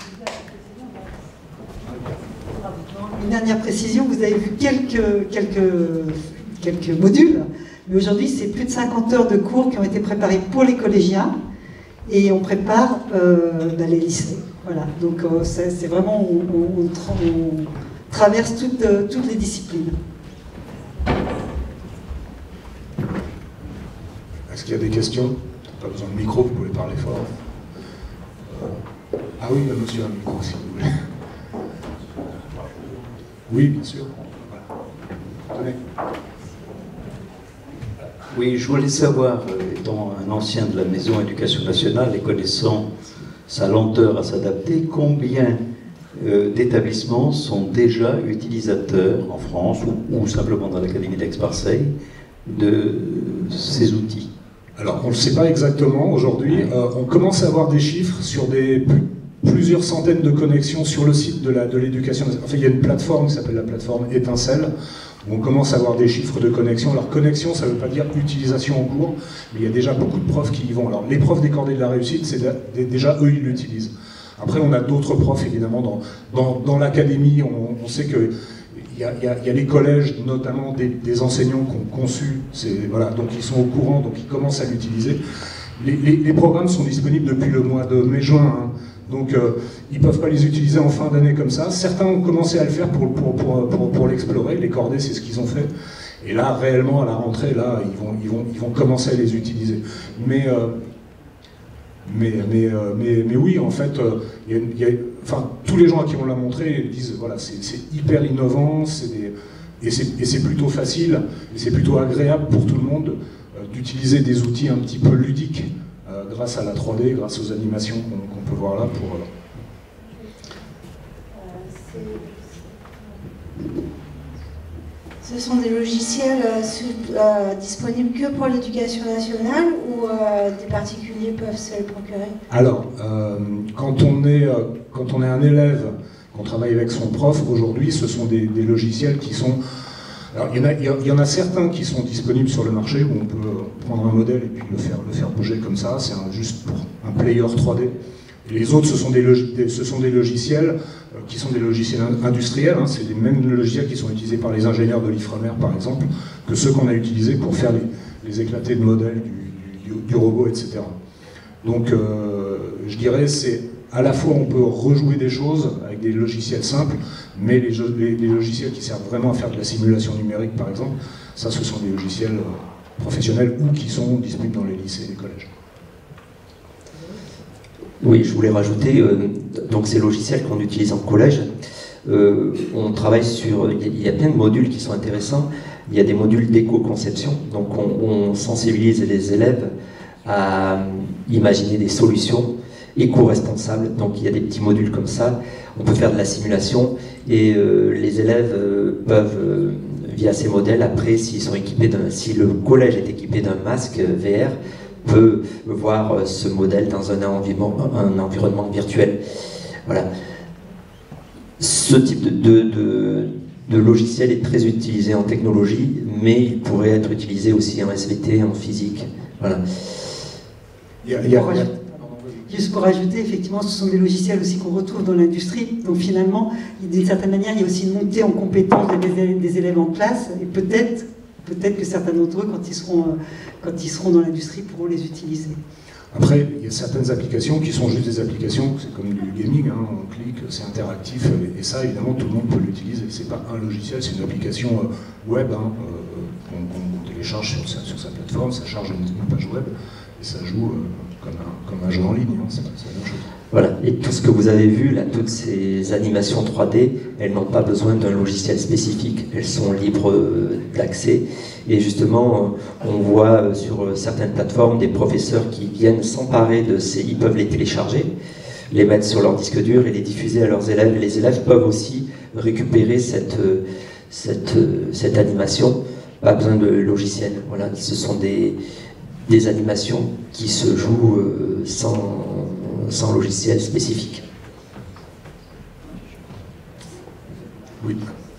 Une dernière précision, vous avez vu quelques, quelques, quelques modules, mais aujourd'hui c'est plus de cinquante heures de cours qui ont été préparés pour les collégiens et on prépare euh, dans les lycées. Voilà, donc euh, c'est vraiment, on, on, on traverse toutes, euh, toutes les disciplines. Est-ce qu'il y a des questions? Pas besoin de micro, vous pouvez parler fort. Ah oui, monsieur, un micro, si vous voulez. Oui, bien sûr. Voilà. Tenez. Oui, je voulais savoir, étant un ancien de la Maison Éducation Nationale et connaissant sa lenteur à s'adapter, combien euh, d'établissements sont déjà utilisateurs en France ou, ou simplement dans l'Académie d'Aix-Marseille de ces outils? Alors, on ne le sait pas exactement aujourd'hui. Euh, on commence à avoir des chiffres sur des plusieurs centaines de connexions sur le site de l'éducation. De enfin, il y a une plateforme qui s'appelle la plateforme Étincelle, où on commence à avoir des chiffres de connexion. Alors, connexion, ça ne veut pas dire utilisation en cours, mais il y a déjà beaucoup de profs qui y vont. Alors, les profs des Cordées de la réussite, c'est déjà eux, ils l'utilisent. Après, on a d'autres profs, évidemment, dans, dans, dans l'académie. On, on sait que il y, a, il, y a, il y a les collèges, notamment des, des enseignants qui ont conçu, voilà, donc ils sont au courant, donc ils commencent à l'utiliser. Les, les, les programmes sont disponibles depuis le mois de mai-juin, hein, donc euh, ils ne peuvent pas les utiliser en fin d'année comme ça. Certains ont commencé à le faire pour, pour, pour, pour, pour l'explorer, les cordées c'est ce qu'ils ont fait. Et là, réellement, à la rentrée, là, ils vont, ils vont, ils vont commencer à les utiliser. Mais, euh, mais, mais, euh, mais, mais oui, en fait, euh, y a, y a, enfin, tous les gens à qui on l'a montré disent, voilà, c'est hyper innovant, des, et c'est plutôt facile, et c'est plutôt agréable pour tout le monde euh, d'utiliser des outils un petit peu ludiques euh, grâce à la trois D, grâce aux animations qu'on qu'on peut voir là pour... Euh, Ce sont des logiciels euh, sous, euh, disponibles que pour l'éducation nationale ou euh, des particuliers peuvent se les procurer? Alors, euh, quand, on est, euh, quand on est un élève, qu'on travaille avec son prof, aujourd'hui, ce sont des, des logiciels qui sont... Alors, il y, en a, il y en a certains qui sont disponibles sur le marché où on peut prendre un modèle et puis le faire, le faire bouger comme ça, c'est juste pour un player trois D. Et les autres, ce sont des, log des, ce sont des logiciels euh, qui sont des logiciels industriels, hein, c'est les mêmes logiciels qui sont utilisés par les ingénieurs de l'Ifremer, par exemple, que ceux qu'on a utilisés pour faire les, les éclatés de modèles du, du, du robot, et cetera. Donc, euh, je dirais, c'est à la fois, on peut rejouer des choses avec des logiciels simples, mais les, les, les logiciels qui servent vraiment à faire de la simulation numérique, par exemple, ça, ce sont des logiciels professionnels ou qui sont disponibles dans les lycées et les collèges. Oui, je voulais rajouter, euh, donc ces logiciels qu'on utilise en collège, euh, on travaille sur, il y a plein de modules qui sont intéressants, il y a des modules d'éco-conception, donc on, on sensibilise les élèves à imaginer des solutions éco-responsables, donc il y a des petits modules comme ça, on peut faire de la simulation, et euh, les élèves euh, peuvent, euh, via ces modèles, après, s'ils sont équipés d'un, si le collège est équipé d'un masque V R, peut voir ce modèle dans un environnement, un environnement virtuel. Voilà. Ce type de, de, de, de logiciel est très utilisé en technologie, mais il pourrait être utilisé aussi en S V T, en physique. Voilà. Il y a, il y a, il y a... Juste pour ajouter, effectivement, ce sont des logiciels aussi qu'on retrouve dans l'industrie. Donc finalement, d'une certaine manière, il y a aussi une montée en compétences des, des élèves en classe, et peut-être peut-être que certains d'entre eux, quand ils seront, quand ils seront dans l'industrie, pourront les utiliser. Après, il y a certaines applications qui sont juste des applications, c'est comme du gaming, hein, on clique, c'est interactif, et, et ça, évidemment, tout le monde peut l'utiliser. C'est pas un logiciel, c'est une application euh, web hein, euh, qu'on qu'on télécharge sur sa, sur sa plateforme, ça charge une, une page web, et ça joue euh, comme, un, comme un jeu en ligne, hein, c'est la même chose. Voilà, et tout ce que vous avez vu, là, toutes ces animations trois D, elles n'ont pas besoin d'un logiciel spécifique, elles sont libres d'accès. Et justement, on voit sur certaines plateformes des professeurs qui viennent s'emparer de ces... Ils peuvent les télécharger, les mettre sur leur disque dur et les diffuser à leurs élèves. Les élèves peuvent aussi récupérer cette, cette, cette animation, pas besoin de logiciel. Voilà, ce sont des, des animations qui se jouent sans... sans logiciel spécifique. Oui.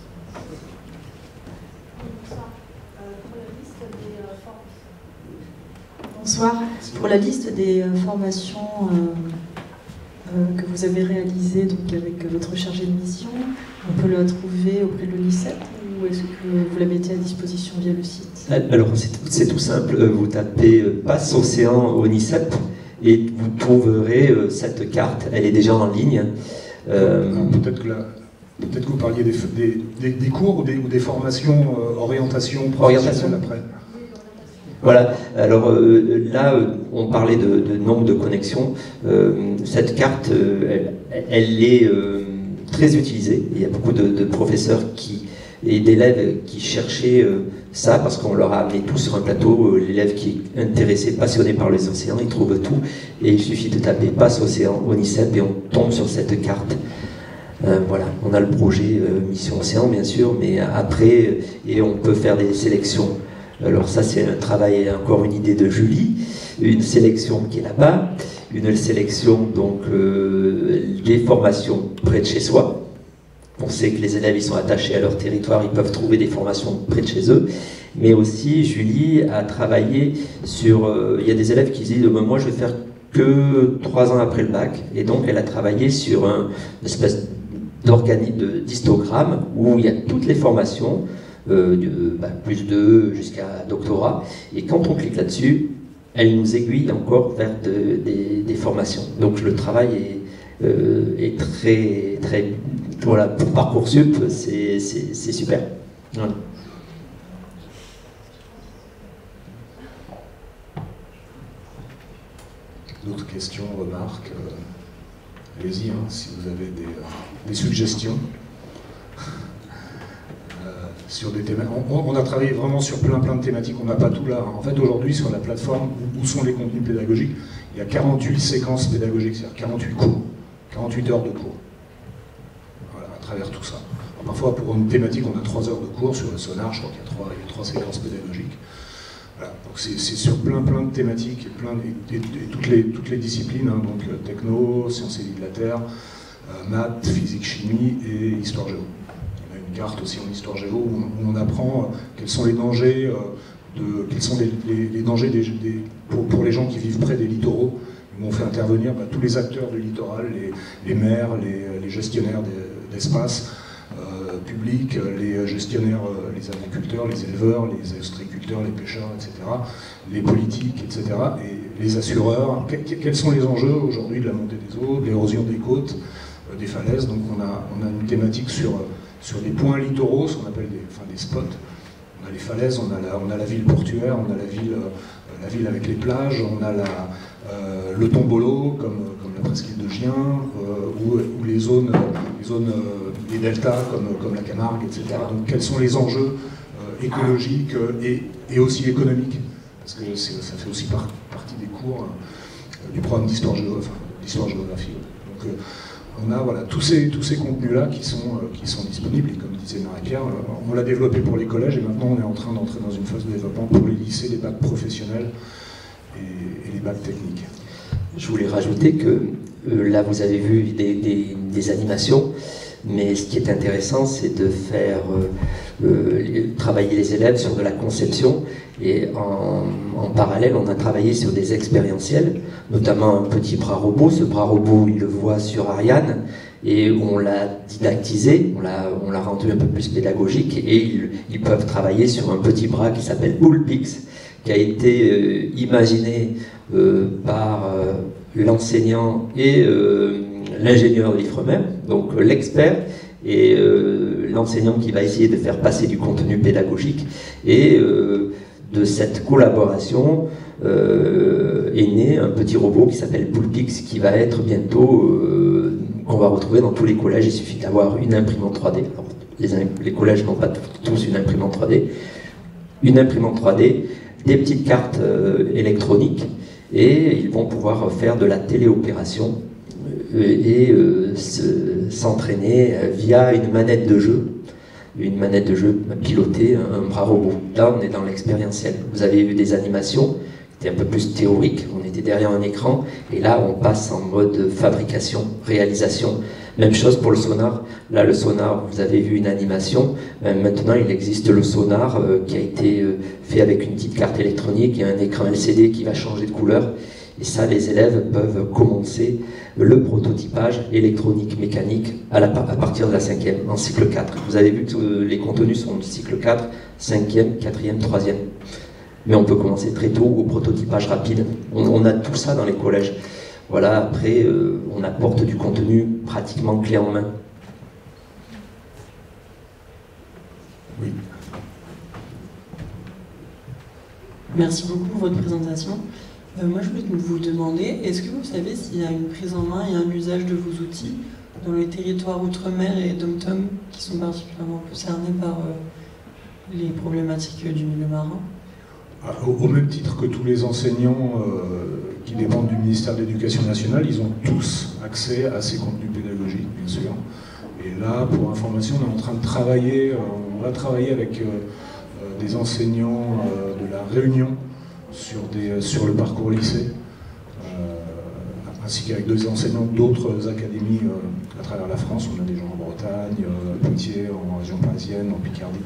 Bonsoir. Pour la liste des euh, formations euh, euh, que vous avez réalisées donc, avec votre chargé de mission, on peut la trouver auprès de l'ONICEP ou est-ce que vous la mettez à disposition via le site? Alors c'est tout simple, vous tapez Passe Océan ONICEP et vous trouverez euh, cette carte, elle est déjà en ligne. Euh, Peut-être que, peut que vous parliez des, des, des, des cours ou des, ou des formations euh, orientation professionnelle après. Voilà, alors euh, là, euh, on parlait de, de nombre de connexions. Euh, cette carte, euh, elle, elle est euh, très utilisée. Il y a beaucoup de, de professeurs qui, et d'élèves qui cherchaient euh, ça parce qu'on leur a amené tout sur un plateau. Euh, L'élève qui est intéressé, passionné par les océans, il trouve tout. Et il suffit de taper Passe Océan, ONICEP, et on tombe sur cette carte. Euh, voilà, on a le projet euh, Mission Océan, bien sûr, mais après, et on peut faire des sélections. Alors ça, c'est un travail, encore une idée de Julie, une sélection qui est là-bas, une sélection, donc, euh, des formations près de chez soi. On sait que les élèves, ils sont attachés à leur territoire, ils peuvent trouver des formations près de chez eux. Mais aussi, Julie a travaillé sur... Euh, il y a des élèves qui disent, moi, je vais faire que trois ans après le bac. Et donc, elle a travaillé sur un, une espèce d'histogrammes où il y a toutes les formations, euh, de, bah, plus de jusqu'à doctorat, et quand on clique là-dessus, elle nous aiguille encore vers de, des, des formations. Donc le travail est, euh, est très, très, voilà, pour Parcoursup, c'est super. Voilà. D'autres questions, remarques, euh, allez-y, hein, si vous avez des, euh, des suggestions. euh, sur des thématiques. On, on a travaillé vraiment sur plein plein de thématiques, on n'a pas tout là. En fait, aujourd'hui, sur la plateforme où, où sont les contenus pédagogiques, il y a quarante-huit séquences pédagogiques, c'est-à-dire quarante-huit cours, quarante-huit heures de cours. Voilà, à travers tout ça. Alors, parfois, pour une thématique, on a trois heures de cours. Sur le sonar, je crois qu'il y a trois, il y a trois séquences pédagogiques. Voilà, donc c'est sur plein plein de thématiques et, plein, et, et, et toutes, les, toutes les disciplines, hein, donc euh, techno, sciences et vie de la Terre, euh, maths, physique, chimie et histoire géo. Il y a une carte aussi en histoire géo où on, où on apprend euh, quels sont les dangers, euh, de, quels sont les, les, les dangers des, des, pour, pour les gens qui vivent près des littoraux, où on fait intervenir bah, tous les acteurs du littoral, les, les maires, les, les gestionnaires d'espace, Euh, public, les gestionnaires, euh, les agriculteurs, les éleveurs, les ostréiculteurs, les pêcheurs, et cetera, les politiques, et cetera, et les assureurs. Que, quels sont les enjeux aujourd'hui de la montée des eaux, de l'érosion des côtes, euh, des falaises? Donc on a, on a une thématique sur, sur les points littoraux, ce qu'on appelle des, enfin, des spots. On a les falaises, on a la, on a la ville portuaire, on a la ville, euh, la ville avec les plages, on a la, euh, le tombolo, comme, comme la presqu'île de Gien, euh, ou, ou les zones, les zones euh, les deltas comme, comme la Camargue, et cetera. Donc quels sont les enjeux euh, écologiques euh, et, et aussi économiques, parce que ça fait aussi par, partie des cours euh, du programme d'histoire géo, enfin, géographie. Donc euh, on a voilà, tous ces, tous ces contenus-là qui, sont, euh, qui sont disponibles, et comme disait Marie-Pierre, euh, on l'a développé pour les collèges, et maintenant on est en train d'entrer dans une phase de développement pour les lycées, les bacs professionnels et, et les bacs techniques. Je voulais rajouter que euh, là vous avez vu des, des, des animations, mais ce qui est intéressant, c'est de faire euh, euh, travailler les élèves sur de la conception, et en, en parallèle, on a travaillé sur des expérientiels, notamment un petit bras robot. Ce bras robot, il le voit sur Ariane, et on l'a didactisé, on l'a rendu un peu plus pédagogique, et ils, ils peuvent travailler sur un petit bras qui s'appelle Bullpix, qui a été euh, imaginé euh, par euh, l'enseignant et euh, l'ingénieur de l'Ifremer, donc euh, l'expert et euh, l'enseignant qui va essayer de faire passer du contenu pédagogique. Et euh, de cette collaboration euh, est né un petit robot qui s'appelle Bullpix, qui va être bientôt, euh, qu'on va retrouver dans tous les collèges. Il suffit d'avoir une imprimante trois D. Alors, les, les collèges n'ont pas tous une imprimante trois D. Une imprimante trois D, des petites cartes euh, électroniques, et ils vont pouvoir faire de la téléopération et euh, s'entraîner euh, via une manette de jeu, une manette de jeu pilotée, un, un bras robot. Là, on est dans l'expérientiel. Vous avez vu des animations qui étaient un peu plus théoriques, on était derrière un écran, et là, on passe en mode fabrication, réalisation. Même chose pour le sonar. Là, le sonar, vous avez vu une animation. Maintenant, il existe le sonar euh, qui a été euh, fait avec une petite carte électronique et un écran L C D qui va changer de couleur. Et ça, les élèves peuvent commencer le prototypage électronique, mécanique à, la, à partir de la cinquième, en cycle quatre. Vous avez vu que euh, les contenus sont de cycle quatre, cinquième, quatrième, troisième. Mais on peut commencer très tôt au prototypage rapide. On, on a tout ça dans les collèges. Voilà, après, euh, on apporte du contenu pratiquement clé en main. Oui. Merci beaucoup pour votre présentation. Euh, moi, je voulais vous demander, est-ce que vous savez s'il y a une prise en main et un usage de vos outils dans les territoires outre-mer et dom-tom qui sont particulièrement concernés par euh, les problématiques du milieu marin? Au, au même titre que tous les enseignants euh, qui dépendent du ministère de l'Éducation nationale, ils ont tous accès à ces contenus pédagogiques, bien sûr. Et là, pour information, on est en train de travailler, euh, on va travailler avec euh, euh, des enseignants euh, de la Réunion sur, des, sur le parcours lycée, euh, ainsi qu'avec deux enseignants d'autres académies euh, à travers la France. On a des gens en Bretagne, euh, à Poitiers, en région parisienne, en Picardie.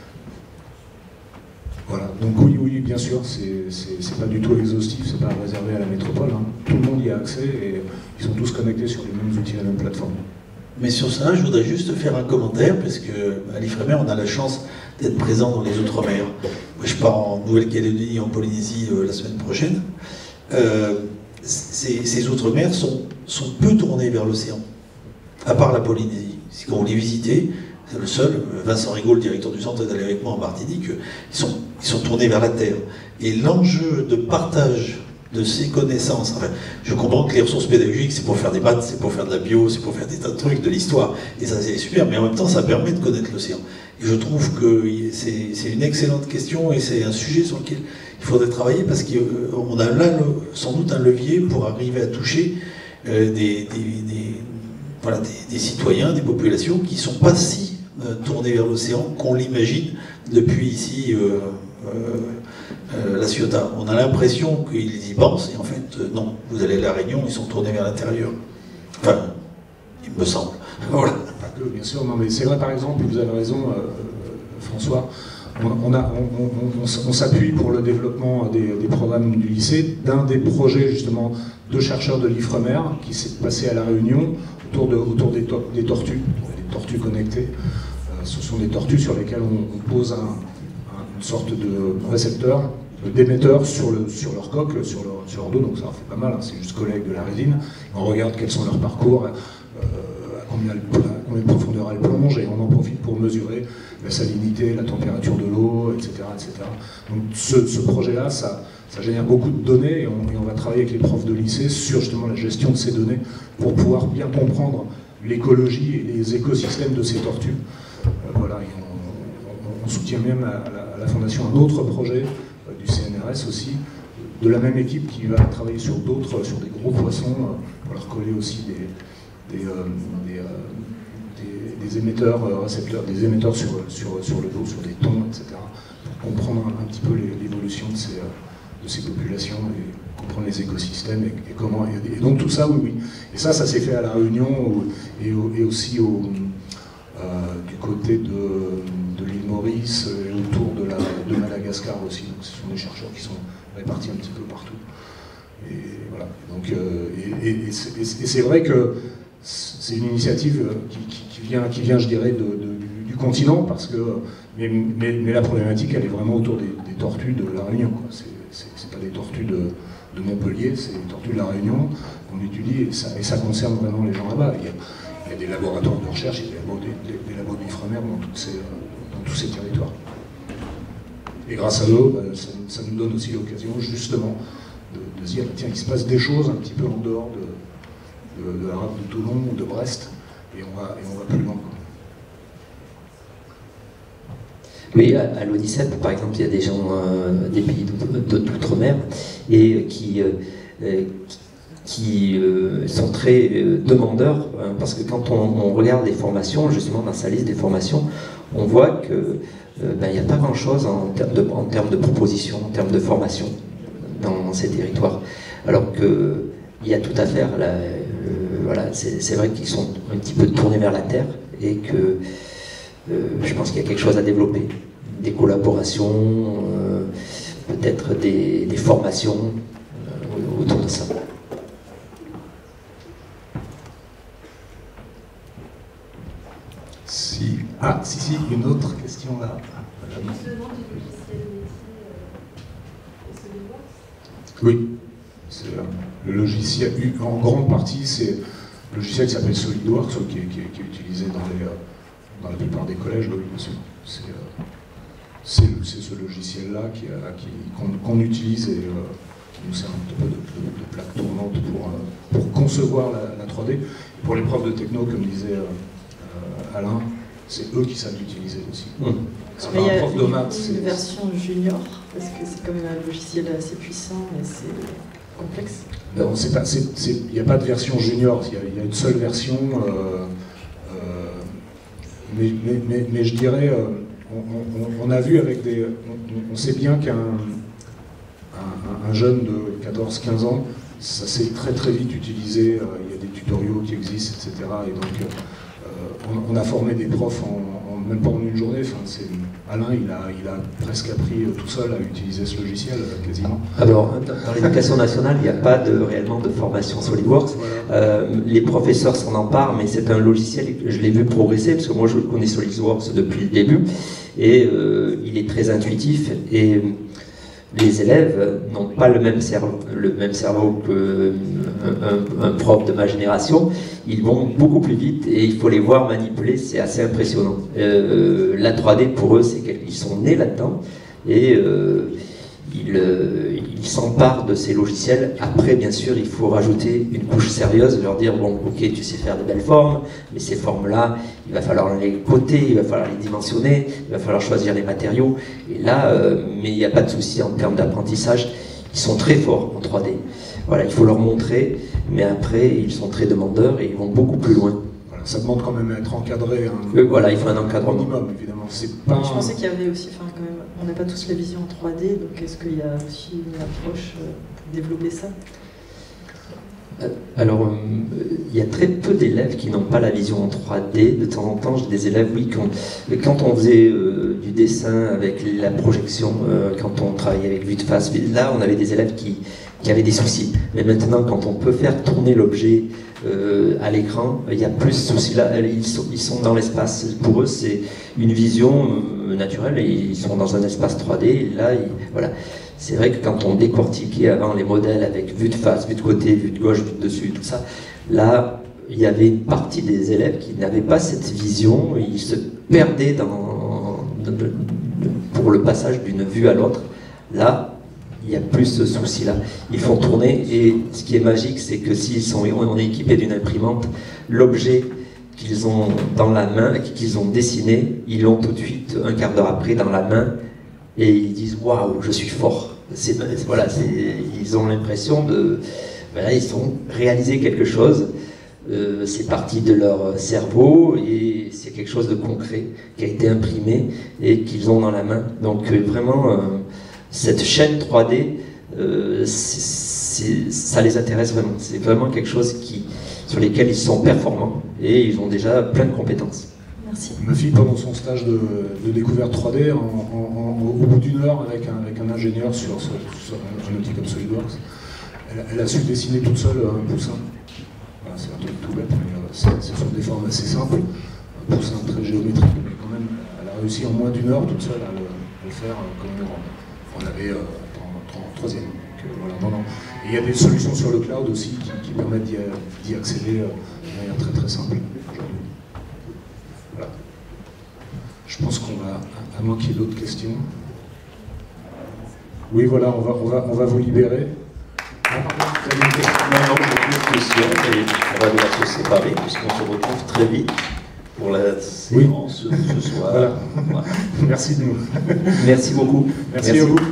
Voilà, donc oui, oui, bien sûr, c'est pas du tout exhaustif, c'est pas réservé à la métropole, hein. Tout le monde y a accès et ils sont tous connectés sur les mêmes outils, la même plateforme. Mais sur ça, je voudrais juste faire un commentaire, parce qu'à l'Ifremer, on a la chance d'être présent dans les Outre-mer. Moi, je pars en Nouvelle-Calédonie et en Polynésie euh, la semaine prochaine. Euh, ces ces Outre-mer sont, sont peu tournés vers l'océan, à part la Polynésie. Si quand on les visitait, c'est le seul, Vincent Rigaud, le directeur du centre, est allé avec moi en Martinique, ils sont, ils sont tournés vers la Terre. Et l'enjeu de partage de ces connaissances, enfin, je comprends que les ressources pédagogiques, c'est pour faire des maths, c'est pour faire de la bio, c'est pour faire des tas de trucs, de l'histoire, et ça c'est super, mais en même temps ça permet de connaître l'océan. Et je trouve que c'est une excellente question, et c'est un sujet sur lequel il faudrait travailler, parce qu'on a là le, sans doute un levier pour arriver à toucher euh, des, des, des, voilà, des, des citoyens, des populations qui ne sont pas si euh, tournés vers l'océan qu'on l'imagine depuis ici euh, euh, Euh, la Ciotat. On a l'impression qu'ils y pensent, et en fait, euh, non. Vous allez à La Réunion, ils sont tournés vers l'intérieur. Enfin, il me semble. Voilà. Pas que, bien sûr, non, mais c'est vrai, par exemple, vous avez raison, euh, François, on, on, a, on, on, on, on s'appuie pour le développement des, des programmes du lycée d'un des projets, justement, de chercheurs de l'Ifremer, qui s'est passé à La Réunion, autour, de, autour des, to des tortues, des tortues connectées. Euh, ce sont des tortues sur lesquelles on, on pose un, un, une sorte de récepteur, d'émetteurs sur, le, sur leur coque, sur leur, sur leur dos, donc ça leur fait pas mal, hein, c'est juste collègue de la résine. On regarde quels sont leurs parcours, euh, à, combien, à combien de profondeur elles plongent, et on en profite pour mesurer la salinité, la température de l'eau, et cetera, et cetera. Donc ce, ce projet-là, ça, ça génère beaucoup de données, et on, et on va travailler avec les profs de lycée sur justement la gestion de ces données pour pouvoir bien comprendre l'écologie et les écosystèmes de ces tortues. Euh, voilà, et on, on, on soutient même à, à, la, à la Fondation un autre projet du C N R S aussi, de la même équipe qui va travailler sur d'autres, sur des gros poissons, pour leur coller aussi des, des, euh, des, euh, des, des émetteurs, euh, récepteurs, des émetteurs sur, sur, sur le dos, sur des thons, et cetera, pour comprendre un, un petit peu l'évolution de ces, de ces populations et comprendre les écosystèmes et, et comment. Et, et donc tout ça, oui, oui. Et ça, ça s'est fait à La Réunion et, au, et aussi au, euh, du côté de, de l'île Maurice et autour de, la, de Madagascar aussi. Donc ce sont des chercheurs qui sont répartis un petit peu partout. Et voilà. Donc, euh, et, et, et c'est vrai que c'est une initiative qui, qui, qui, vient, qui vient, je dirais, de, de, du, du continent, parce que, mais, mais, mais la problématique, elle est vraiment autour des, des tortues de La Réunion. C'est pas des tortues de, de Montpellier, c'est des tortues de La Réunion qu'on étudie, et ça, et ça concerne vraiment les gens là-bas. Il, il y a des laboratoires de recherche, il y a des labos, des, des, des labos d'Ifremer dans, dans tous ces territoires. Et grâce à eux, bah, ça, ça nous donne aussi l'occasion, justement, de, de se dire, tiens, il se passe des choses un petit peu en dehors de, de, de la rade de Toulon ou de Brest, et on va, et on va plus loin. Oui, à, à l'ONICEP, par exemple, il y a des gens euh, des pays d'outre-mer et qui, euh, qui euh, sont très euh, demandeurs, hein, parce que quand on, on regarde les formations, justement dans sa liste des formations, on voit que euh, ben, il n'y a pas grand-chose en termes de, en termes de propositions, en termes de formation dans ces territoires. Alors qu'il y a tout à faire. Là, euh, voilà, c'est vrai qu'ils sont un petit peu tournés vers la terre et que Euh, je pense qu'il y a quelque chose à développer, des collaborations, euh, peut-être des, des formations euh, autour de ça. Si. Ah, si, si, une autre question là. Oui, c'est le logiciel, en grande partie, c'est le logiciel qui s'appelle SolidWorks, qui est, qui est, qui est utilisé dans les... dans la plupart des collèges, oui, bien sûr. C'est euh, ce logiciel-là qu'on qu qu'on utilise et euh, qui nous sert un petit peu de, de, de plaque tournante pour, euh, pour concevoir la, la trois D. Et pour les profs de techno, comme disait euh, Alain, c'est eux qui savent l'utiliser aussi. Mmh. C'est pas un prof de maths. Il y a une version junior, parce que c'est quand même un logiciel assez puissant et c'est complexe. Il n'y a pas de version junior, il y, y a une seule version. Euh, Mais, mais, mais, mais je dirais, euh, on, on, on a vu avec des... On, on sait bien qu'un un, un jeune de quatorze quinze ans, ça s'est très très vite utilisé, euh, il y a des tutoriaux qui existent, et cetera. Et donc, euh, on, on a formé des profs en, en même pendant une journée. Enfin, c'est, Alain, il a, il a presque appris tout seul à utiliser ce logiciel, quasiment. Alors, dans l'éducation nationale, il n'y a pas de, réellement de formation SolidWorks. Voilà. Euh, les professeurs s'en emparent, mais c'est un logiciel, je l'ai vu progresser, parce que moi je connais SolidWorks depuis le début, et euh, il est très intuitif, et les élèves n'ont pas le même cerveau, le même cerveau qu'un un prof de ma génération. Ils vont beaucoup plus vite et il faut les voir manipuler, c'est assez impressionnant. Euh, la trois D pour eux, c'est qu'ils sont nés là-dedans et euh, ils euh, ils s'emparent de ces logiciels. Après, bien sûr, il faut rajouter une couche sérieuse, leur dire bon, ok, tu sais faire de belles formes, mais ces formes-là, il va falloir les coter, il va falloir les dimensionner, il va falloir choisir les matériaux. Et là, euh, mais il n'y a pas de souci en termes d'apprentissage. Ils sont très forts en trois D. Voilà, il faut leur montrer, mais après, ils sont très demandeurs et ils vont beaucoup plus loin. Voilà, ça demande quand même à être encadré. Hein, euh, voilà, il faut un encadrement. Minimum, évidemment. C'est pas... Je pensais qu'il y avait aussi, enfin, quand même, on n'a pas tous la vision en trois D, donc est-ce qu'il y a aussi une approche euh, pour développer ça? Alors, euh, il y a très peu d'élèves qui n'ont pas la vision en trois D. De temps en temps, j'ai des élèves, oui, quand, quand on faisait euh, du dessin avec la projection, euh, quand on travaillait avec vue de face, là, on avait des élèves qui, qui avaient des soucis. Mais maintenant, quand on peut faire tourner l'objet euh, à l'écran, il y a plus de soucis là. Ils sont, ils sont dans l'espace. Pour eux, c'est une vision euh, naturelle et ils sont dans un espace trois D. Et là, ils, voilà. C'est vrai que quand on décortiquait avant les modèles avec vue de face, vue de côté, vue de gauche, vue de dessus, tout ça, là, il y avait une partie des élèves qui n'avaient pas cette vision, ils se perdaient dans, pour le passage d'une vue à l'autre. Là, il n'y a plus ce souci-là. Ils font tourner, et ce qui est magique, c'est que s'ils sont on est équipés d'une imprimante, l'objet qu'ils ont dans la main, qu'ils ont dessiné, ils l'ont tout de suite, un quart d'heure après, dans la main, et ils disent « Waouh, je suis fort ». C'est, voilà, c'est, ils ont l'impression de... Voilà, ils ont réalisé quelque chose, euh, c'est parti de leur cerveau et c'est quelque chose de concret qui a été imprimé et qu'ils ont dans la main. Donc euh, vraiment, euh, cette chaîne trois D, euh, c'est, c'est, ça les intéresse vraiment. C'est vraiment quelque chose qui, sur lesquels ils sont performants et ils ont déjà plein de compétences. Merci. Ma fille, pendant son stage de, de découverte trois D, en, en, en, au bout d'une heure, avec un, avec un ingénieur sur, sur, sur un outil comme SolidWorks, elle, elle a su dessiner toute seule un poussin. Voilà, c'est un truc tout bête, mais euh, c'est, c'est sur des formes assez simples. Un poussin très géométrique, mais quand même, elle a réussi en moins d'une heure toute seule à le, à le faire euh, comme une grande. On avait euh, en, en troisième. Donc, euh, voilà, non, non. Et il y a des solutions sur le cloud aussi qui, qui permettent d'y, d'y accéder euh, de manière très très simple. Voilà. Je pense qu'on va, à moins qu'il y ait d'autres questions. Oui, voilà, on va, on va, on va vous libérer. Ah, pardon, vous avez une question ? Non, non, j'ai plus de questions et on va devoir se séparer puisqu'on se retrouve très vite pour la séance oui. ce soir. Voilà. Voilà. Merci de nous. Merci beaucoup. Merci, Merci à vous.